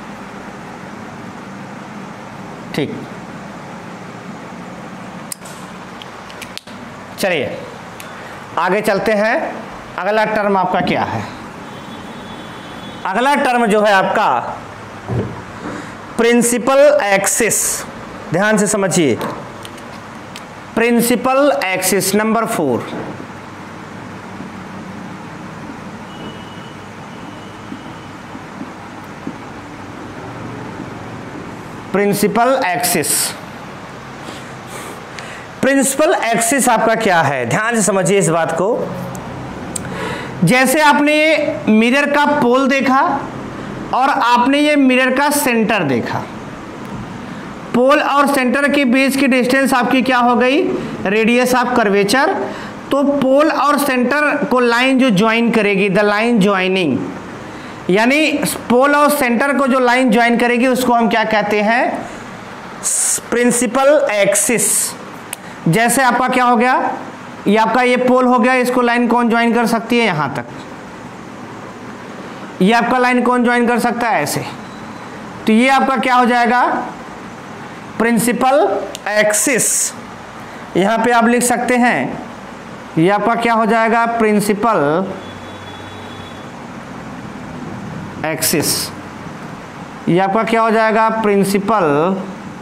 ठीक, चलिए आगे चलते हैं। अगला टर्म आपका क्या है, अगला टर्म जो है आपका प्रिंसिपल एक्सिस। ध्यान से समझिए, principal axis number 4। Principal axis, principal axis आपका क्या है, ध्यान से समझिए इस बात को। जैसे आपने ये मिरर का पोल देखा और आपने ये मिरर का सेंटर देखा, पोल और सेंटर के बीच की डिस्टेंस आपकी क्या हो गई, रेडियस ऑफ कर्वेचर। तो पोल और सेंटर को लाइन जो ज्वाइन करेगी, द लाइन ज्वाइनिंग, यानी पोल और सेंटर को जो लाइन ज्वाइन करेगी उसको हम क्या कहते हैं, प्रिंसिपल एक्सिस। जैसे आपका क्या हो गया, ये आपका ये पोल हो गया, इसको लाइन कौन ज्वाइन कर सकती है, यहां तक। ये आपका लाइन कौन ज्वाइन कर सकता है, ऐसे। तो ये आपका क्या हो जाएगा, प्रिंसिपल एक्सिस। यहां पे आप लिख सकते हैं, ये आपका क्या हो जाएगा, प्रिंसिपल एक्सिस। ये आपका क्या हो जाएगा, प्रिंसिपल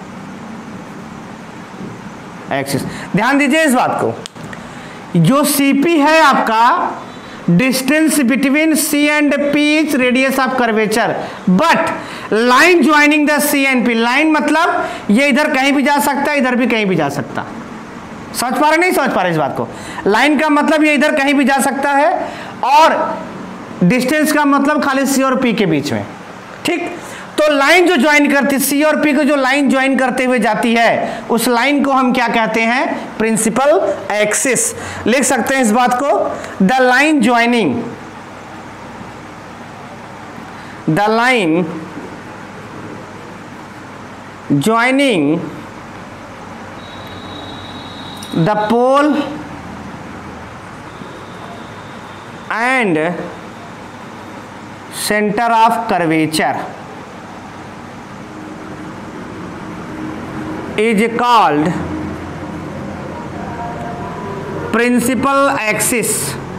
एक्सिस। ध्यान दीजिए इस बात को, जो CP है आपका, distance between C and P is radius of curvature, but line joining the C and P, line मतलब ये इधर कहीं भी जा सकता है, इधर भी कहीं भी जा सकता। समझ पा रहे नहीं समझ पा रहे इस बात को, लाइन का मतलब ये इधर कहीं भी जा सकता है, और डिस्टेंस का मतलब खाली C और P के बीच में। ठीक, तो लाइन जो ज्वाइन करती, C और P को जो लाइन ज्वाइन करते हुए जाती है, उस लाइन को हम क्या कहते हैं, प्रिंसिपल एक्सिस। लिख सकते हैं इस बात को, the line joining, the line joining the pole and centre of curvature is called principal axis.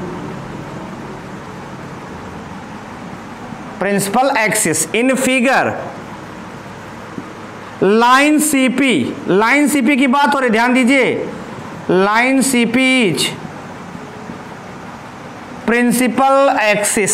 Principal axis in figure line CP, line CP की बात हो रही, ध्यान दीजिए, line CP is principal axis.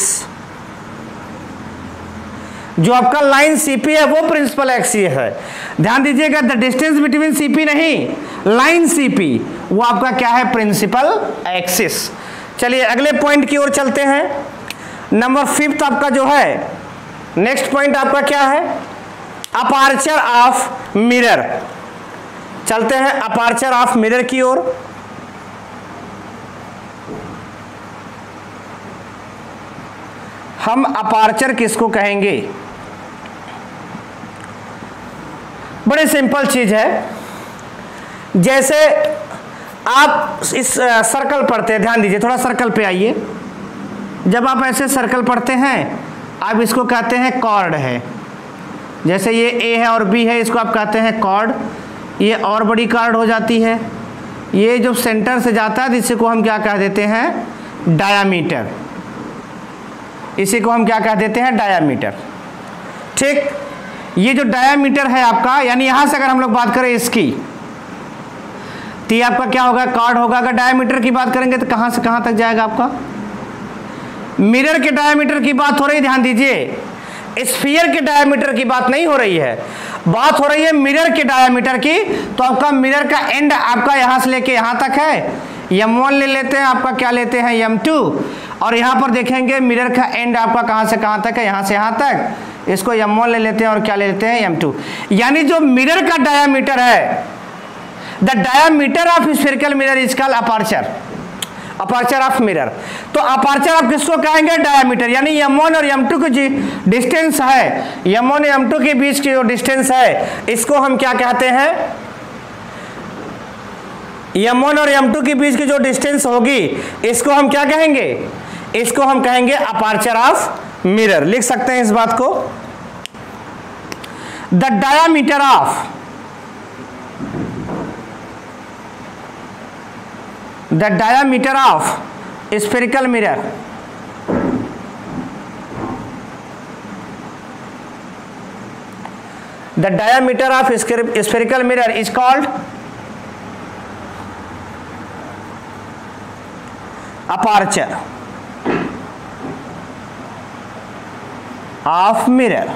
जो आपका लाइन CP है वो प्रिंसिपल एक्सिस है। ध्यान दीजिएगा, द डिस्टेंस बिटवीन CP नहीं, लाइन CP वो आपका क्या है, प्रिंसिपल एक्सिस। चलिए अगले पॉइंट की ओर चलते हैं। नंबर 5 आपका जो है, नेक्स्ट पॉइंट आपका क्या है, अपर्चर ऑफ मिरर। चलते हैं अपर्चर ऑफ मिरर की ओर। हम अपर्चर किसको कहेंगे? बड़ी सिंपल चीज है। जैसे आप इस सर्कल पढ़ते हैं, ध्यान दीजिए, थोड़ा सर्कल पे आइए। जब आप ऐसे सर्कल पढ़ते हैं, आप इसको कहते हैं कॉर्ड है। जैसे ये ए है और बी है, इसको आप कहते हैं कॉर्ड। ये और बड़ी कॉर्ड हो जाती है। ये जो सेंटर से जाता है, इसी को हम क्या कह देते हैं? डायामीटर। इसी को हम क्या कह देते हैं? डायामीटर। ठीक, ये जो डायामीटर है आपका, यानी यहां से अगर हम लोग बात करें इसकी, तो ये आपका क्या होगा? कॉर्ड होगा। अगर डायामीटर की बात करेंगे तो कहां से कहां तक जाएगा आपका? मिरर के डायामीटर की बात हो रही है, ध्यान दीजिए। स्फीयर के डायामीटर की बात नहीं हो रही है, बात हो रही है मिरर के डायामीटर की। तो आपका मिरर का एंड आपका यहां से लेके यहां तक है, m1 ले लेते हैं, आपका क्या लेते हैं? m2। और यहां पर देखेंगे मिरर का एंड आपका कहां से कहां तक है? यहां से यहां तक। इसको m1 ले लेते हैं और क्या ले लेते हैं? m2। यानी जो मिरर का डायामीटर है, the diameter of spherical mirror is called aperture, aperture of mirror. तो अपर्चर आप किसको कहेंगे? डायामीटर। यानी m1 और m2 की जो डिस्टेंस है, m1 और m2 के बीच की जो डिस्टेंस है, इसको हम क्या कहते हैं? m1 और m2 के बीच की जो डिस्टेंस होगी, इसको हम क्या कहेंगे? इसको हम कहेंगे अपर्चर ऑफ मिरर। लिख सकते हैं इस बात को। The diameter of the diameter of spherical mirror the diameter of spherical mirror is called aperture of mirror।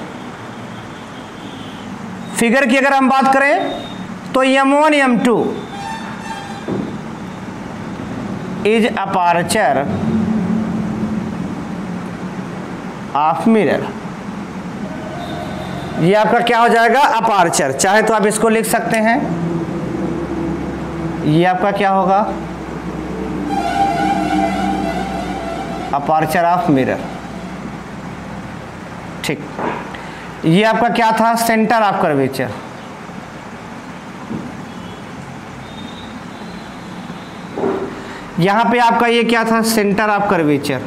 Figure की अगर हम बात करें तो m1 m2 is aperture of mirror. ये आपका क्या हो जाएगा? अपर्चर। चाहे तो आप इसको लिख सकते हैं, ये आपका क्या होगा? Aperture of mirror. ठीक, ये आपका क्या था? Centre of curvature. यहां पे आपका ये क्या था? Centre of curvature.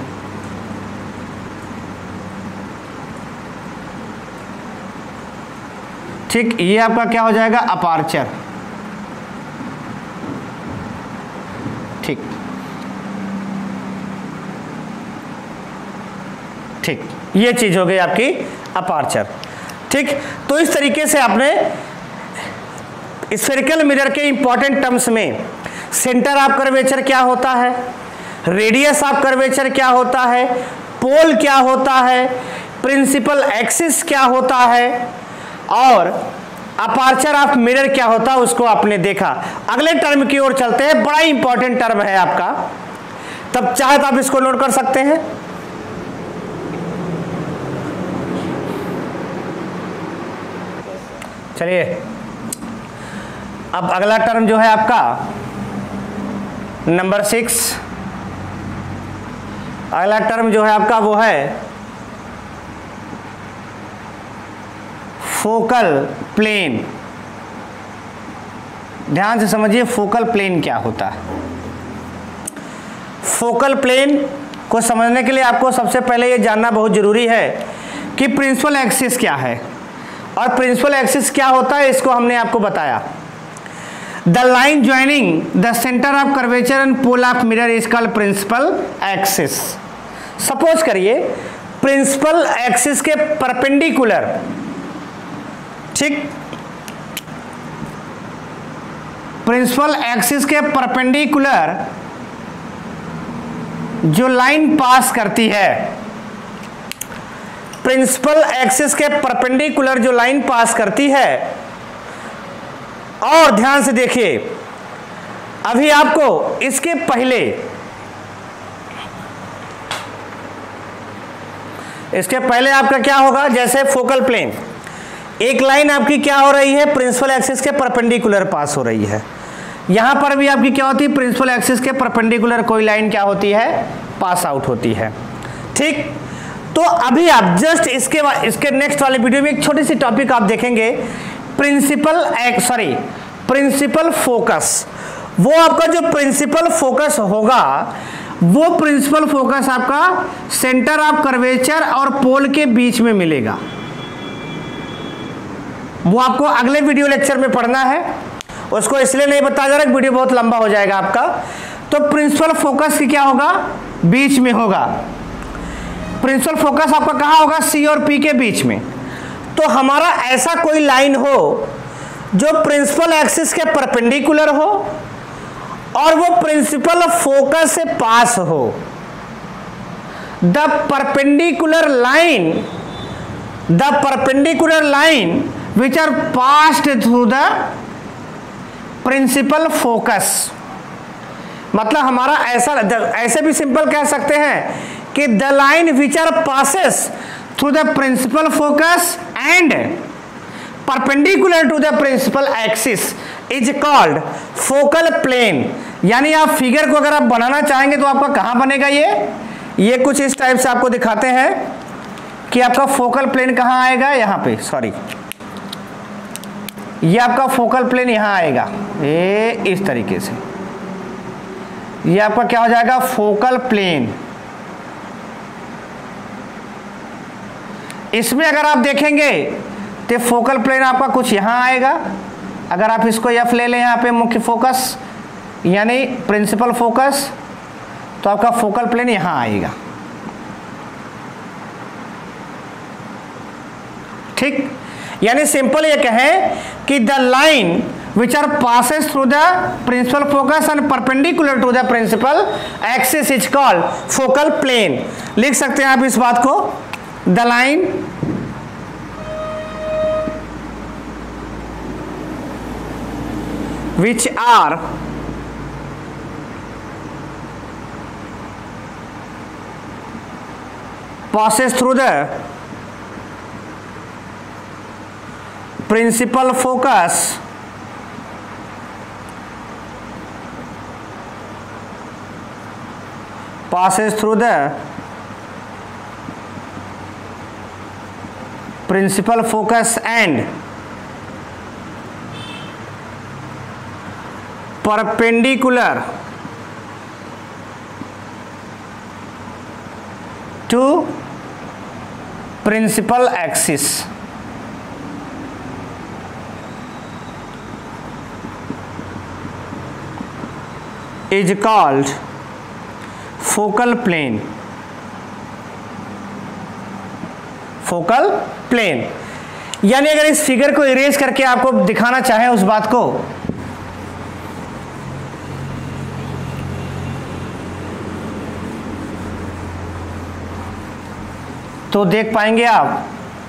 ठीक, ये आपका क्या हो जाएगा? अपर्चर। ठीक ठीक, ये चीज हो गई आपकी अपर्चर। ठीक, तो इस तरीके से आपने स्फेरिकल मिरर के इंपॉर्टेंट टर्म्स में सेंटर ऑफ कर्वेचर क्या होता है, रेडियस ऑफ कर्वेचर क्या होता है, पोल क्या होता है, प्रिंसिपल एक्सिस क्या होता है और अपर्चर ऑफ मिरर क्या होता है, उसको आपने देखा। अगले टर्म की ओर चलते हैं। बड़ा इंपॉर्टेंट टर्म है आपका, तब चाहे तो आप इसको नोट कर सकते हैं। चलिए, अब अगला टर्म जो है आपका नंबर 6, अगला टर्म जो है आपका वो है फोकल प्लेन। ध्यान से समझिए फोकल प्लेन क्या होता है। फोकल प्लेन को समझने के लिए आपको सबसे पहले ये जानना बहुत जरूरी है कि प्रिंसिपल एक्सिस क्या है, और प्रिंसिपल एक्सिस क्या होता है इसको हमने आपको बताया। The line joining the centre of curvature and pole of mirror is called principal axis. Suppose करिए प्रिंसिपल एक्सिस के परपेंडिकुलर, ठीक, प्रिंसिपल एक्सिस के परपेंडिकुलर जो लाइन पास करती है, प्रिंसिपल एक्सिस के परपेंडिकुलर जो लाइन पास करती है, और ध्यान से देखिए अभी आपको इसके पहले, आपका क्या होगा, जैसे फोकल प्लेन, एक लाइन आपकी क्या हो रही है, प्रिंसिपल एक्सिस के परपेंडिकुलर पास हो रही है। यहां पर भी आपकी क्या होती है, प्रिंसिपल एक्सिस के परपेंडिकुलर कोई लाइन क्या होती है, पास आउट होती है। ठीक, तो अभी आप जस्ट इसके नेक्स्ट वाले वीडियो में एक छोटी सी टॉपिक आप देखेंगे, प्रिंसिपल फोकस। वो आपका जो प्रिंसिपल फोकस होगा, वो प्रिंसिपल फोकस आपका सेंटर ऑफ कर्वेचर और पोल के बीच में मिलेगा। वो आपको अगले वीडियो लेक्चर में पढ़ना है, उसको इसलिए नहीं बताया जा रहा, वीडियो बहुत लंबा हो जाएगा आपका। तो प्रिंसिपल फोकस की क्या होगा, बीच में होगा। प्रिंसिपल फोकस आपका कहां होगा, सी और पी के बीच में। तो हमारा ऐसा कोई लाइन हो जो प्रिंसिपल एक्सिस के परपेंडिकुलर हो और वो प्रिंसिपल फोकस से पास हो। The perpendicular line which are passed through the principal focus. मतलब हमारा ऐसे भी सिंपल कह सकते हैं कि the line which are passes through the principal focus and perpendicular to the principal axis is called focal plane. यानी आप फिगर को अगर आप बनाना चाहेंगे तो आपका कहां बनेगा, ये कुछ इस टाइप से आपको दिखाते हैं कि आपका फोकल प्लेन कहां आएगा, यहां पे, सॉरी, ये आपका फोकल प्लेन यहां आएगा, ये इस तरीके से, ये आपका क्या हो जाएगा, फोकल प्लेन। इसमें अगर आप देखेंगे तो फोकल प्लेन आपका कुछ यहां आएगा। अगर आप इसको एफ ले लें यहां पे मुख्य फोकस यानी प्रिंसिपल फोकस, तो आपका फोकल प्लेन यहां आएगा। ठीक, यानी सिंपल ये कहें कि the line which are passes through the principal focus and perpendicular to the principal axis is called focal plane. लिख सकते हैं आप इस बात को, the line which are passes through the principal focus passes through the principal focus and perpendicular to principal axis is called focal plane। Focal plane यानी अगर इस फिगर को इरेज करके आपको दिखाना चाहें उस बात को, तो देख पाएंगे आप,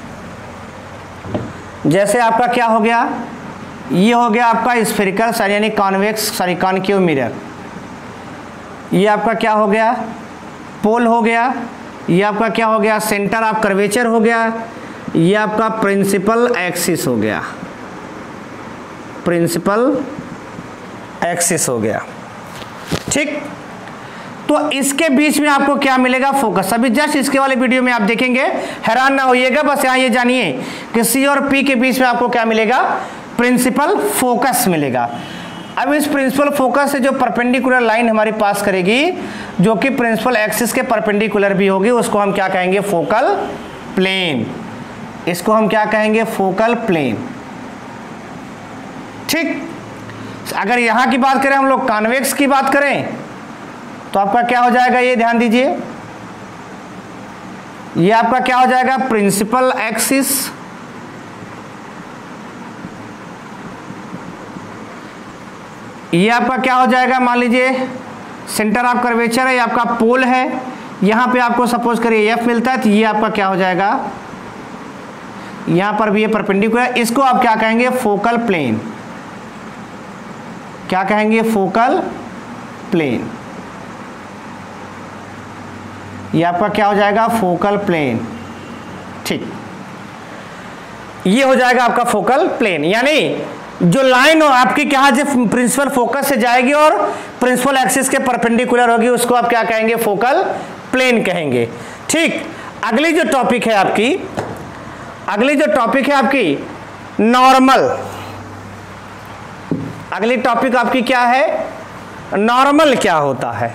जैसे आपका क्या हो गया, ये हो गया आपका स्फेरिकल यानी कॉन्केव मिरर। ये आपका क्या हो गया, पोल हो गया। ये आपका क्या हो गया, सेंटर ऑफ कर्वेचर हो गया। ये आपका प्रिंसिपल एक्सिस हो गया, प्रिंसिपल एक्सिस हो गया। ठीक, तो इसके बीच में आपको क्या मिलेगा, फोकस। अभी जस्ट इसके वाले वीडियो में आप देखेंगे, हैरान ना होइएगा, बस यहाँ ये जानिए कि सी और पी के बीच में आपको क्या मिलेगा, प्रिंसिपल फोकस मिलेगा। अब इस प्रिंसिपल फोकस से जो परपेंडिकुलर लाइन हमारी पास करेगी, जो कि प्रिंसिपल एक्सिस के परपेंडिकुलर भी होगी, उसको हम क्या कहेंगे, फोकल प्लेन। इसको हम क्या कहेंगे, फोकल प्लेन। ठीक, अगर यहां की बात करें हम लोग, कॉन्वेक्स की बात करें, तो आपका क्या हो जाएगा, ये ध्यान दीजिए, ये आपका क्या हो जाएगा, प्रिंसिपल एक्सिस, ये आपका क्या हो जाएगा, मान लीजिए सेंटर ऑफ कर्वेचर है, ये आपका पोल है, यहां पे आपको सपोज करिए एफ मिलता है, तो ये आपका क्या हो जाएगा, यहां पर भी ये परपेंडिकुलर, इसको आप क्या कहेंगे, फोकल प्लेन। क्या कहेंगे, फोकल प्लेन। ये आपका क्या हो जाएगा, फोकल प्लेन। ठीक, ये हो जाएगा आपका फोकल प्लेन, यानी जो लाइन आपकी क्या जो प्रिंसिपल फोकस से जाएगी और प्रिंसिपल एक्सिस के परपेंडिकुलर होगी उसको आप क्या कहेंगे, फोकल प्लेन कहेंगे। ठीक, अगली जो टॉपिक है आपकी नॉर्मल। अगली टॉपिक आपकी क्या है, नॉर्मल क्या होता है।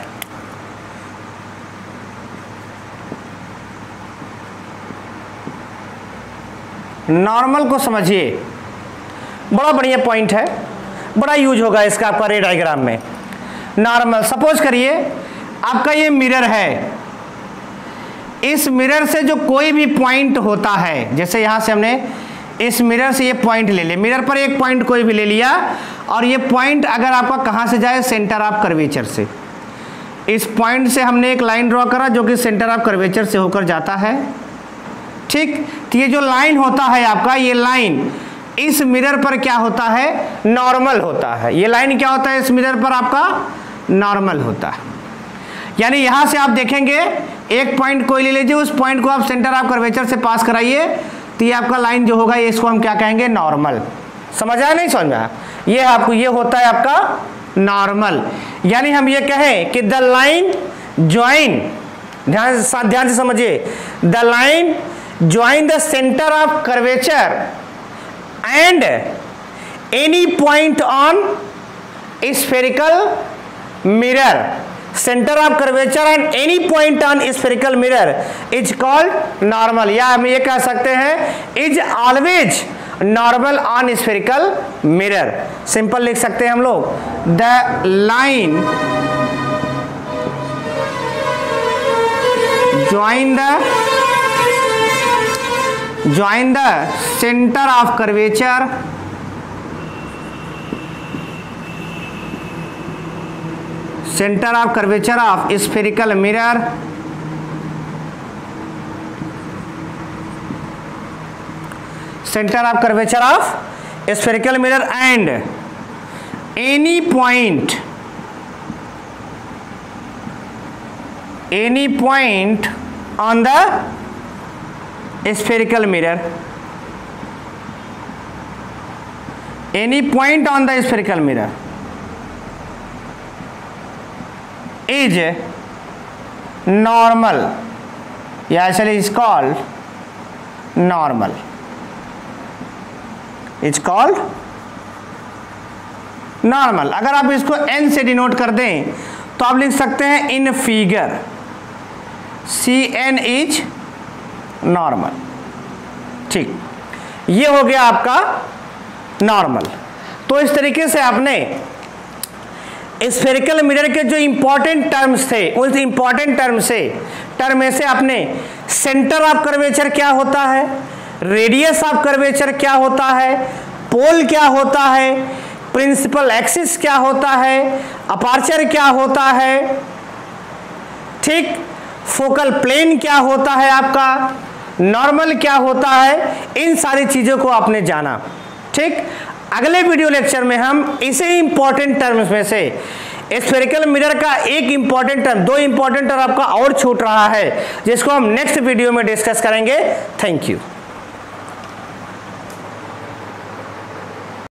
नॉर्मल को समझिए, बड़ा बढ़िया पॉइंट है, बड़ा यूज होगा इसका आपका रे डायग्राम में। नॉर्मल, सपोज करिए आपका ये मिरर है, इस मिरर से जो कोई भी पॉइंट होता है, जैसे यहां से हमने इस मिरर से ये पॉइंट ले लिया, मिरर पर एक पॉइंट कोई भी ले लिया, और ये पॉइंट अगर आपका कहां से जाए, सेंटर ऑफ कर्वेचर से। इस पॉइंट से हमने एक लाइन ड्रॉ करा जो कि सेंटर ऑफ कर्वेचर से होकर जाता है। ठीक, तो ये जो लाइन होता है आपका, ये लाइन इस मिरर पर क्या होता है, नॉर्मल होता है। ये लाइन क्या होता है, इस मिरर पर आपका नॉर्मल होता है। यानी यहां से आप देखेंगे एक पॉइंट कोई ले लीजिए, उस पॉइंट को आप सेंटर ऑफ कर्वेचर से पास कराइए, तो ये आपका लाइन जो होगा, ये इसको हम क्या कहेंगे, नॉर्मल। समझ आया नहीं समझ आया, ये आपको ये होता है आपका नॉर्मल। यानी हम ये कहें कि द लाइन ज्वाइन, ध्यान से समझिए, the line join the centre of curvature and any point on spherical mirror, center of curvature and any point on spherical mirror is called normal। या हम ये कह सकते हैं is always normal on spherical mirror। Simple लिख सकते हैं हम लोग, the line join the center of curvature of spherical mirror and any point on the spherical mirror, any point on the spherical mirror is normal, या actually is called normal, it's called normal। अगर आप इसको n से डिनोट कर दें तो आप लिख सकते हैं in figure CN is normal. ठीक, ये हो गया आपका नॉर्मल। तो इस तरीके से आपने स्फेरिकल मिरर के जो इंपॉर्टेंट टर्म्स थे, उस इंपॉर्टेंट टर्म में से आपने सेंटर ऑफ कर्वेचर क्या होता है, रेडियस ऑफ कर्वेचर क्या होता है, पोल क्या होता है, प्रिंसिपल एक्सिस क्या होता है, अपर्चर क्या होता है, ठीक, फोकल प्लेन क्या होता है आपका, नॉर्मल क्या होता है, इन सारी चीजों को आपने जाना। ठीक, अगले वीडियो लेक्चर में हम इसे इंपॉर्टेंट टर्म्स में से स्फेरिकल मिरर का एक इंपॉर्टेंट टर्म, दो इंपॉर्टेंट टर्म आपका और छूट रहा है, जिसको हम नेक्स्ट वीडियो में डिस्कस करेंगे। Thank you.